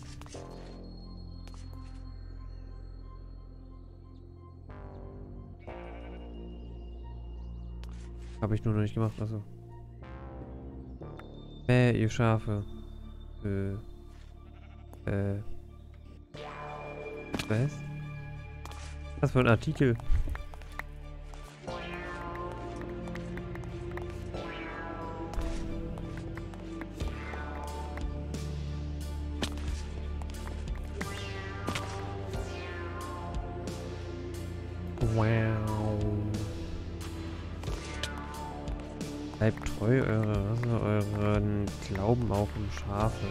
Habe ich nur noch nicht gemacht, also. Ihr Schafe. Was? Was für ein Artikel? Wow. Bleibt treu euren Glauben auch im Schafe.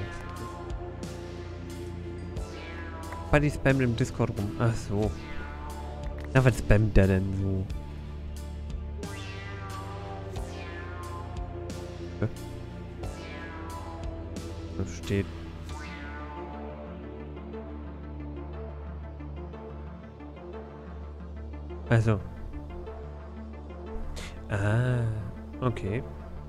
Buddy spammt im Discord rum. Ach so. Na, was spammt der denn so? Das steht. Also. Ah, okay.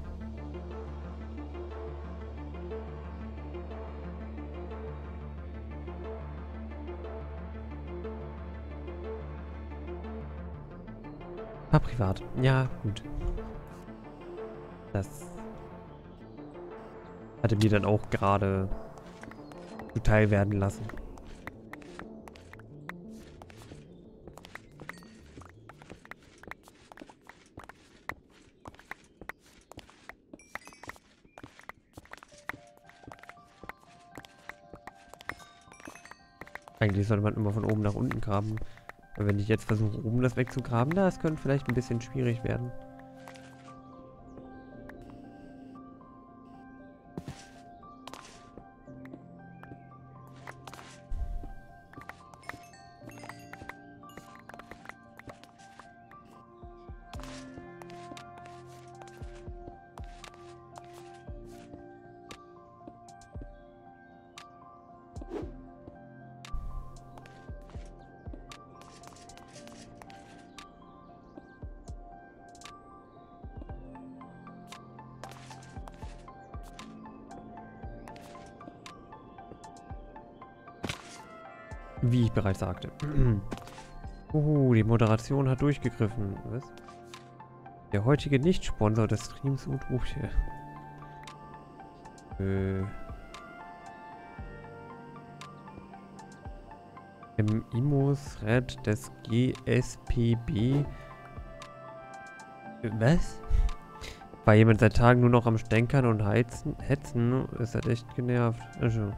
War privat. Ja, gut. Das hatte mir dann auch gerade zuteil werden lassen. Eigentlich sollte man immer von oben nach unten graben. Aber wenn ich jetzt versuche, oben das wegzugraben, das könnte vielleicht ein bisschen schwierig werden. Wie ich bereits sagte. Die Moderation hat durchgegriffen. Was? Der heutige Nicht-Sponsor des Streams Utruche. Im IMO-Thread des GSPB. Was? War jemand seit Tagen nur noch am Stänkern und hetzen? Ist halt echt genervt. Also.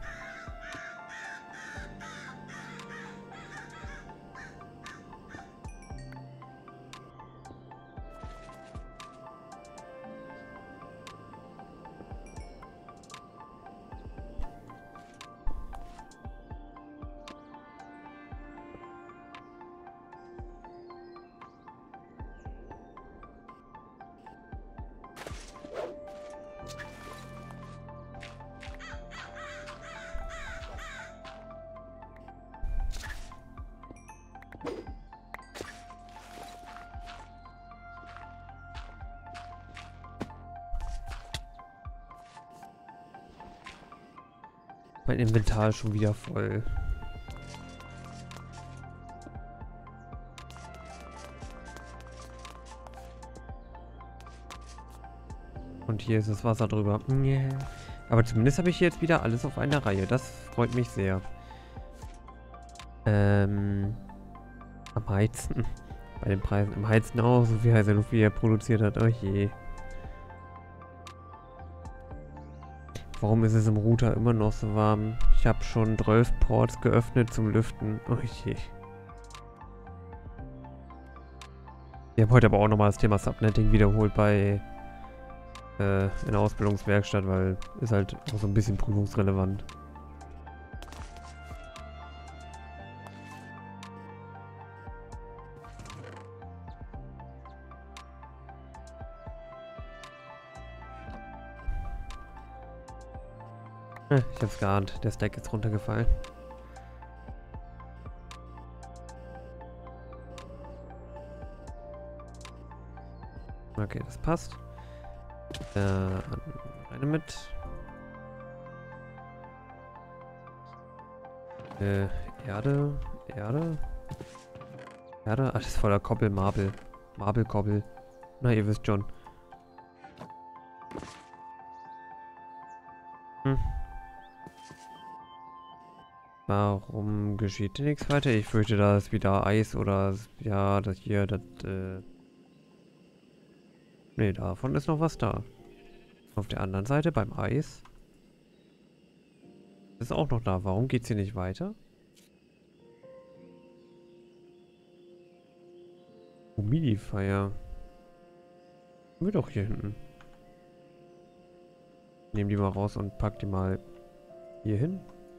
Mein Inventar ist schon wieder voll. Und hier ist das Wasser drüber. Yeah. Aber zumindest habe ich hier jetzt wieder alles auf einer Reihe. Das freut mich sehr. Am Heizen. Bei den Preisen. Im Heizen auch. So viel heiße Luft, wie er produziert hat. Oh je. Warum ist es im Router immer noch so warm? Ich habe schon 12 Ports geöffnet zum Lüften. Oh je. Wir haben heute aber auch nochmal das Thema Subnetting wiederholt bei in der Ausbildungswerkstatt, weil ist halt auch so ein bisschen prüfungsrelevant. Ich hab's geahnt, der Stack ist runtergefallen. Okay, das passt. Eine mit. Erde. Ach, das ist voller Koppel, Marble-Koppel. Na, ihr wisst schon. Warum geschieht hier nichts weiter? Ich fürchte, da ist wieder Eis oder ja, das hier, das ne, davon ist noch was da. Auf der anderen Seite beim Eis ist auch noch da. Warum geht's hier nicht weiter? Humidifier. Haben wir doch hier hinten. Nehmen die mal raus und pack die mal hier hin.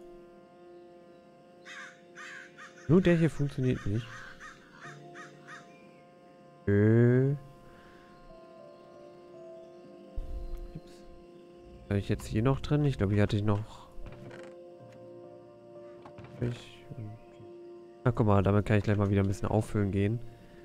Nur der hier funktioniert nicht. Habe ich jetzt hier noch drin? Ich glaube, hier hatte ich noch... Na guck mal, damit kann ich gleich mal wieder ein bisschen auffüllen gehen.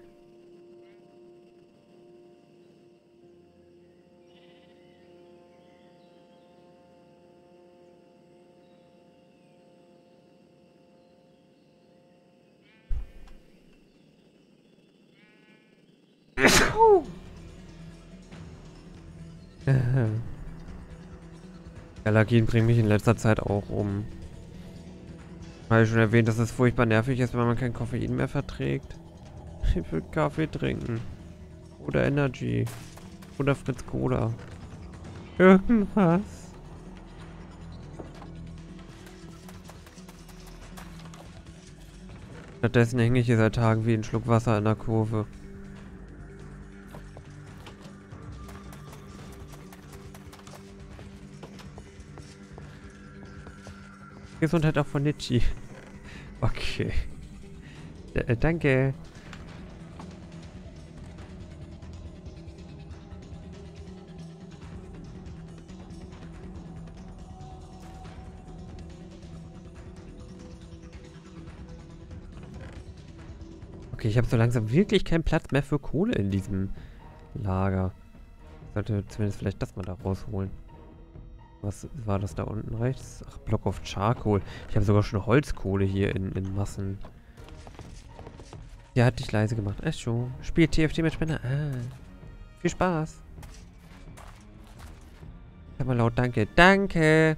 Allergien bringen mich in letzter Zeit auch um. Habe ich schon erwähnt, dass es furchtbar nervig ist, wenn man kein Koffein mehr verträgt. Ich will Kaffee trinken. Oder Energy. Oder Fritz Cola. Irgendwas. Stattdessen hänge ich hier seit Tagen wie ein Schluck Wasser in der Kurve. Gesundheit auch von Nitschi. Okay. Danke. Okay, ich habe so langsam wirklich keinen Platz mehr für Kohle in diesem Lager. Ich sollte zumindest vielleicht das mal da rausholen. Was war das da unten rechts? Ach, Block of Charcoal. Ich habe sogar schon Holzkohle hier in Massen. Ja, hat dich leise gemacht. Ach schon. Spielt TFT mit Spinner. Ah. Viel Spaß. Sag mal laut Danke. Danke!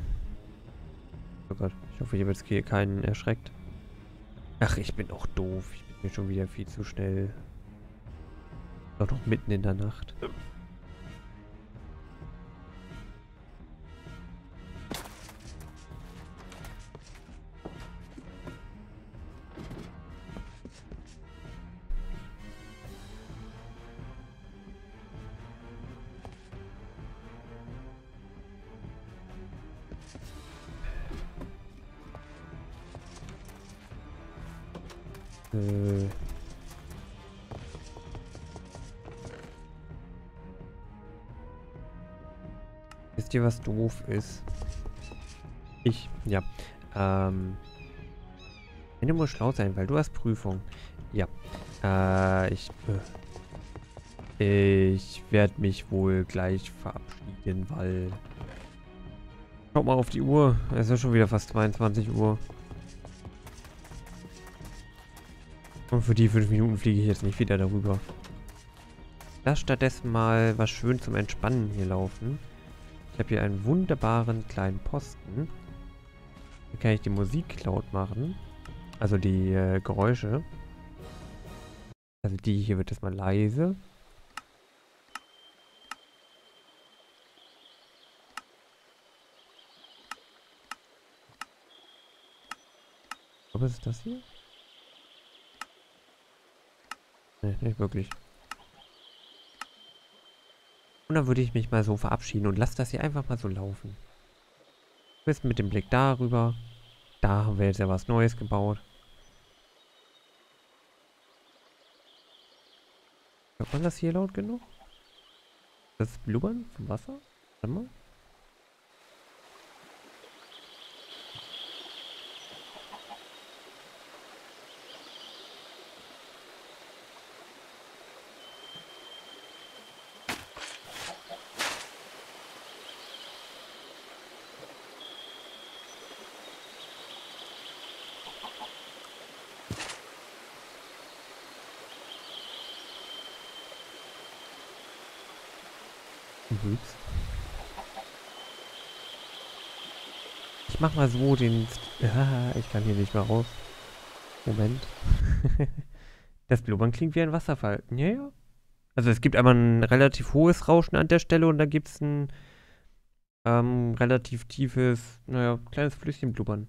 Oh Gott. Ich hoffe, ich habe jetzt hier keinen erschreckt. Ach, ich bin auch doof. Ich bin mir schon wieder viel zu schnell. Doch noch mitten in der Nacht. Wisst ihr, was doof ist? Ja. Du musst schlau sein, weil du hast Prüfung. Ja. Ich werde mich wohl gleich verabschieden, weil... Schaut mal auf die Uhr. Es ist ja schon wieder fast 22 Uhr. Und für die 5 Minuten fliege ich jetzt nicht wieder darüber. Lass stattdessen mal was schön zum Entspannen hier laufen. Ich habe hier einen wunderbaren kleinen Posten. Hier kann ich die Musik laut machen. Also die Geräusche. Also die hier wird jetzt mal leise. Was ist das hier? Ne, nicht wirklich. Und dann würde ich mich mal so verabschieden und lasse das hier einfach mal so laufen. Ein bisschen mit dem Blick darüber. Da haben wir jetzt ja was Neues gebaut. Hört man das hier laut genug? Das Blubbern vom Wasser? Warte mal. Ups. Ich mach mal so den... ich kann hier nicht mehr raus. Moment. Das Blubbern klingt wie ein Wasserfall. Ja, ja. Also es gibt einmal ein relativ hohes Rauschen an der Stelle und dann gibt es ein relativ tiefes, naja, kleines Flüsschen blubbern.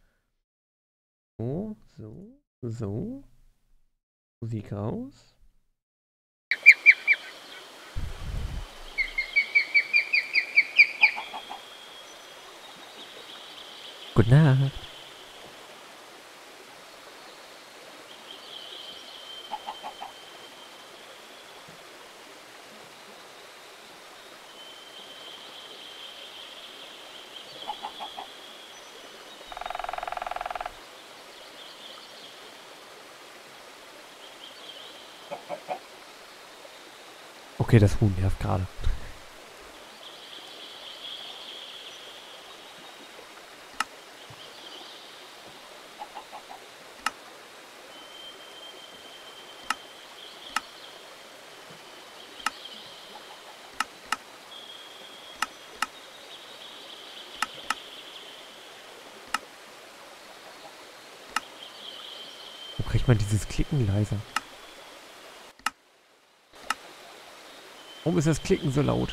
So, so, so. Musik raus. Gute Nacht. Okay, das Huhn nervt gerade. Wo kriegt man dieses Klicken leiser? Warum ist das Klicken so laut?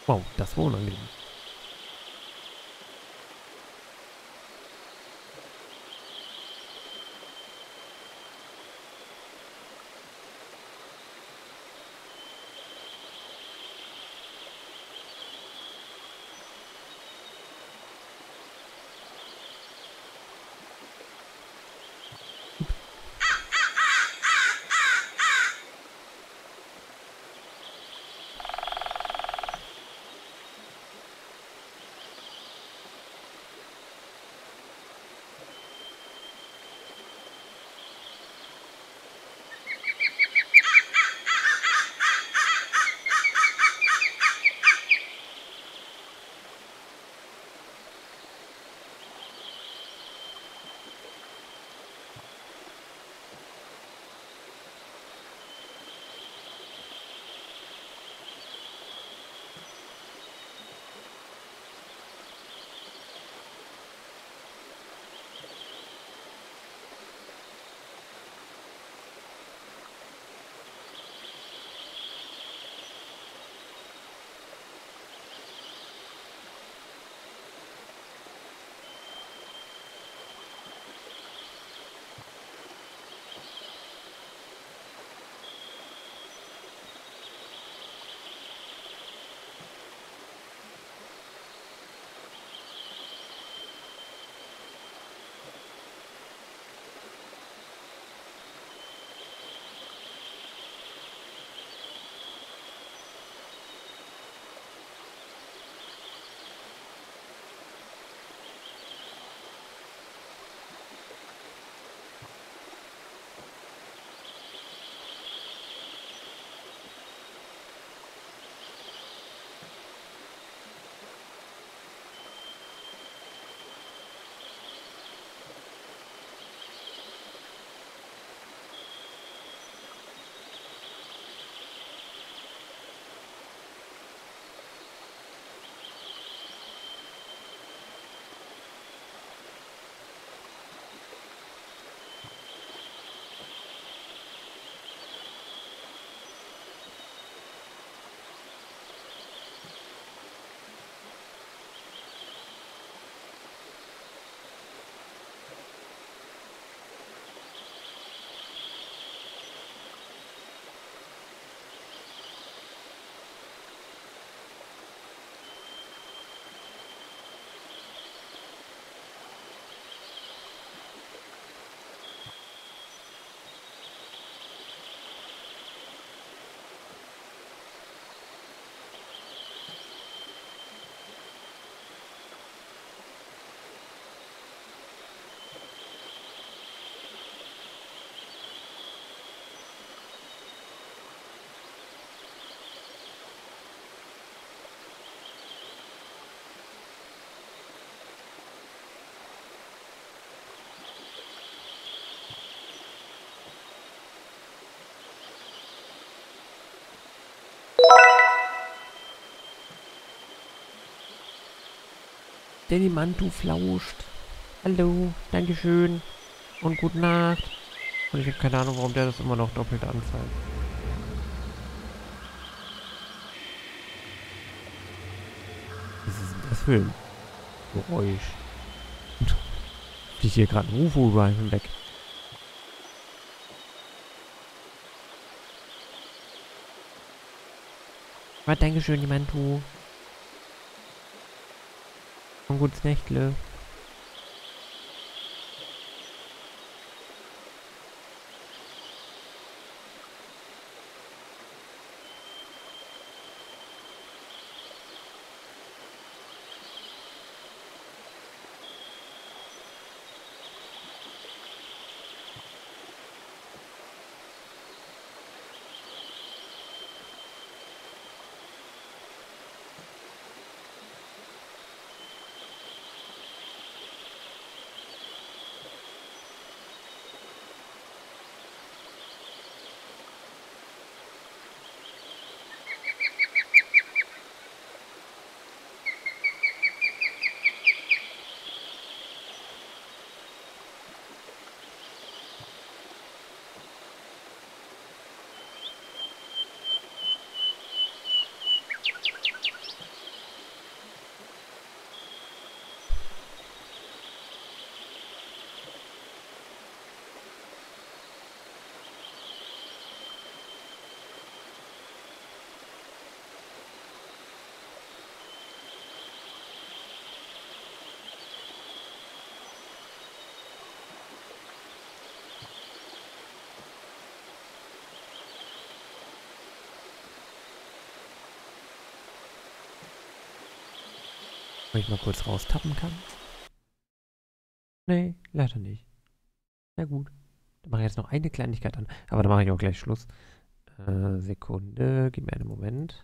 Wow, das war unangenehm. Danny Mantu flauscht. Hallo, Dankeschön und gute Nacht. Und ich habe keine Ahnung, warum der das immer noch doppelt anzeigt. Was ist denn das für ein Geräusch? Fliegt hier gerade ein UFO überall hinweg. Aber Dankeschön, die Mantu. Und gutes Nächtle. Wo ich mal kurz raustappen kann? Nee, leider nicht. Na gut. Dann mache ich jetzt noch eine Kleinigkeit an. Aber dann mache ich auch gleich Schluss. Sekunde, gib mir einen Moment.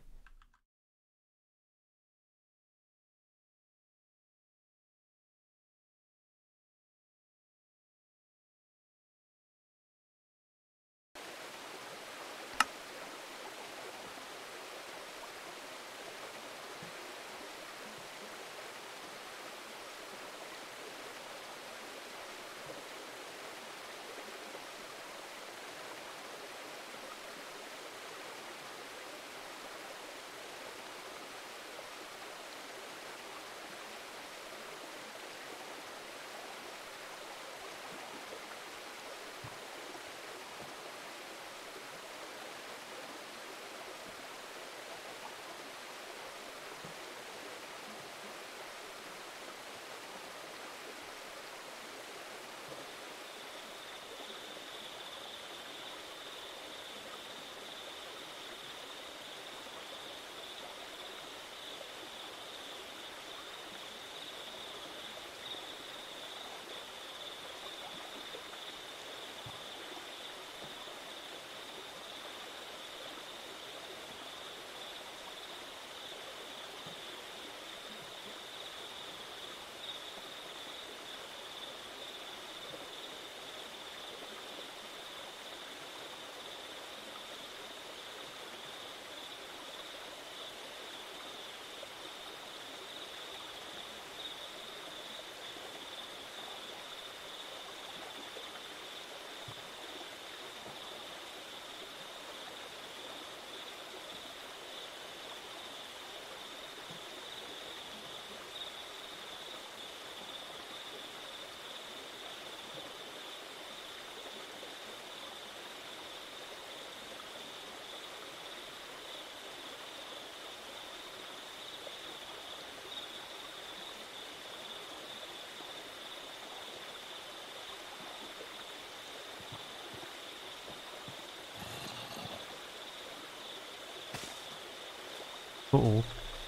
Oh oh.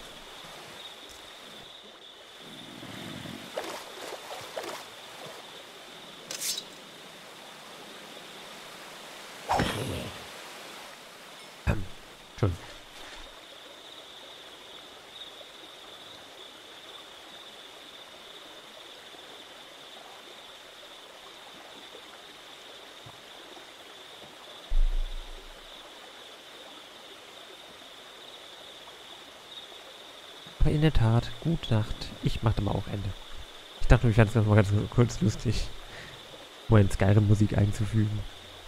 Entschuldigung. Aber in der Tat, gute Nacht. Ich mache mal auch Ende. Ich dachte, ich fand es mal ganz kurz lustig, mal in Skyrim-Musik einzufügen.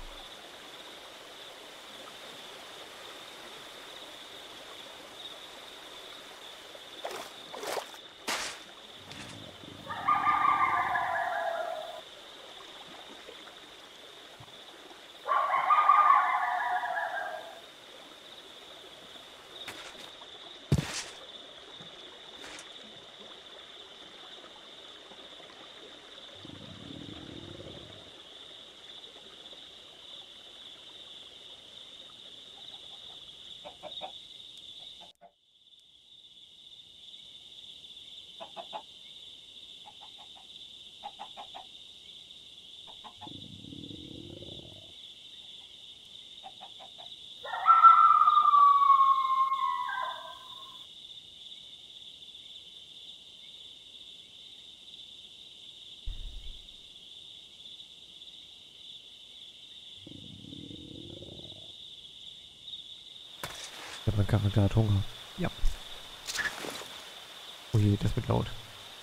Ja, mein Charakter hat Hunger. Ja. Oh je, das wird laut.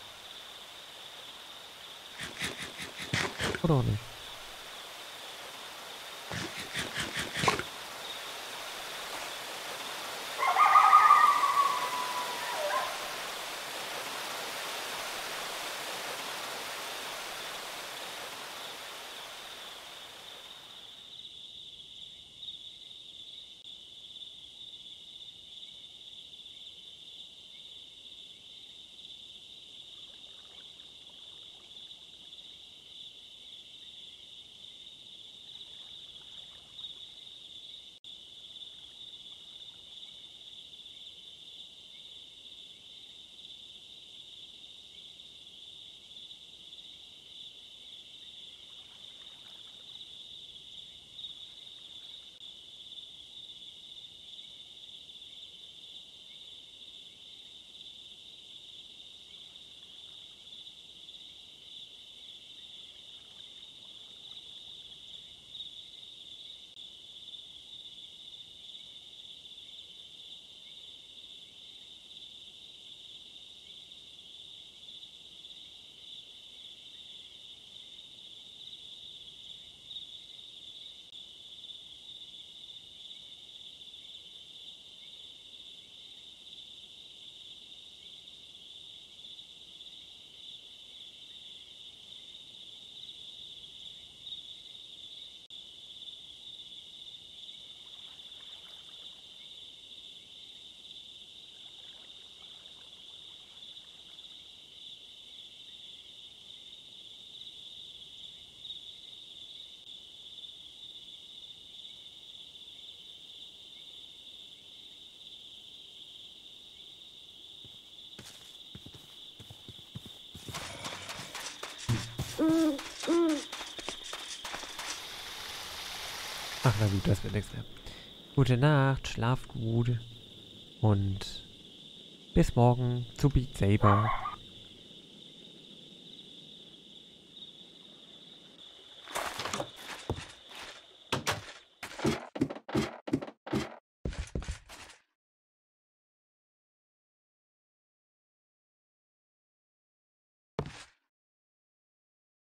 Oder auch nicht. Ach na gut, das wird nichts mehr. Gute Nacht, schlaf gut und bis morgen zu Beat Saber.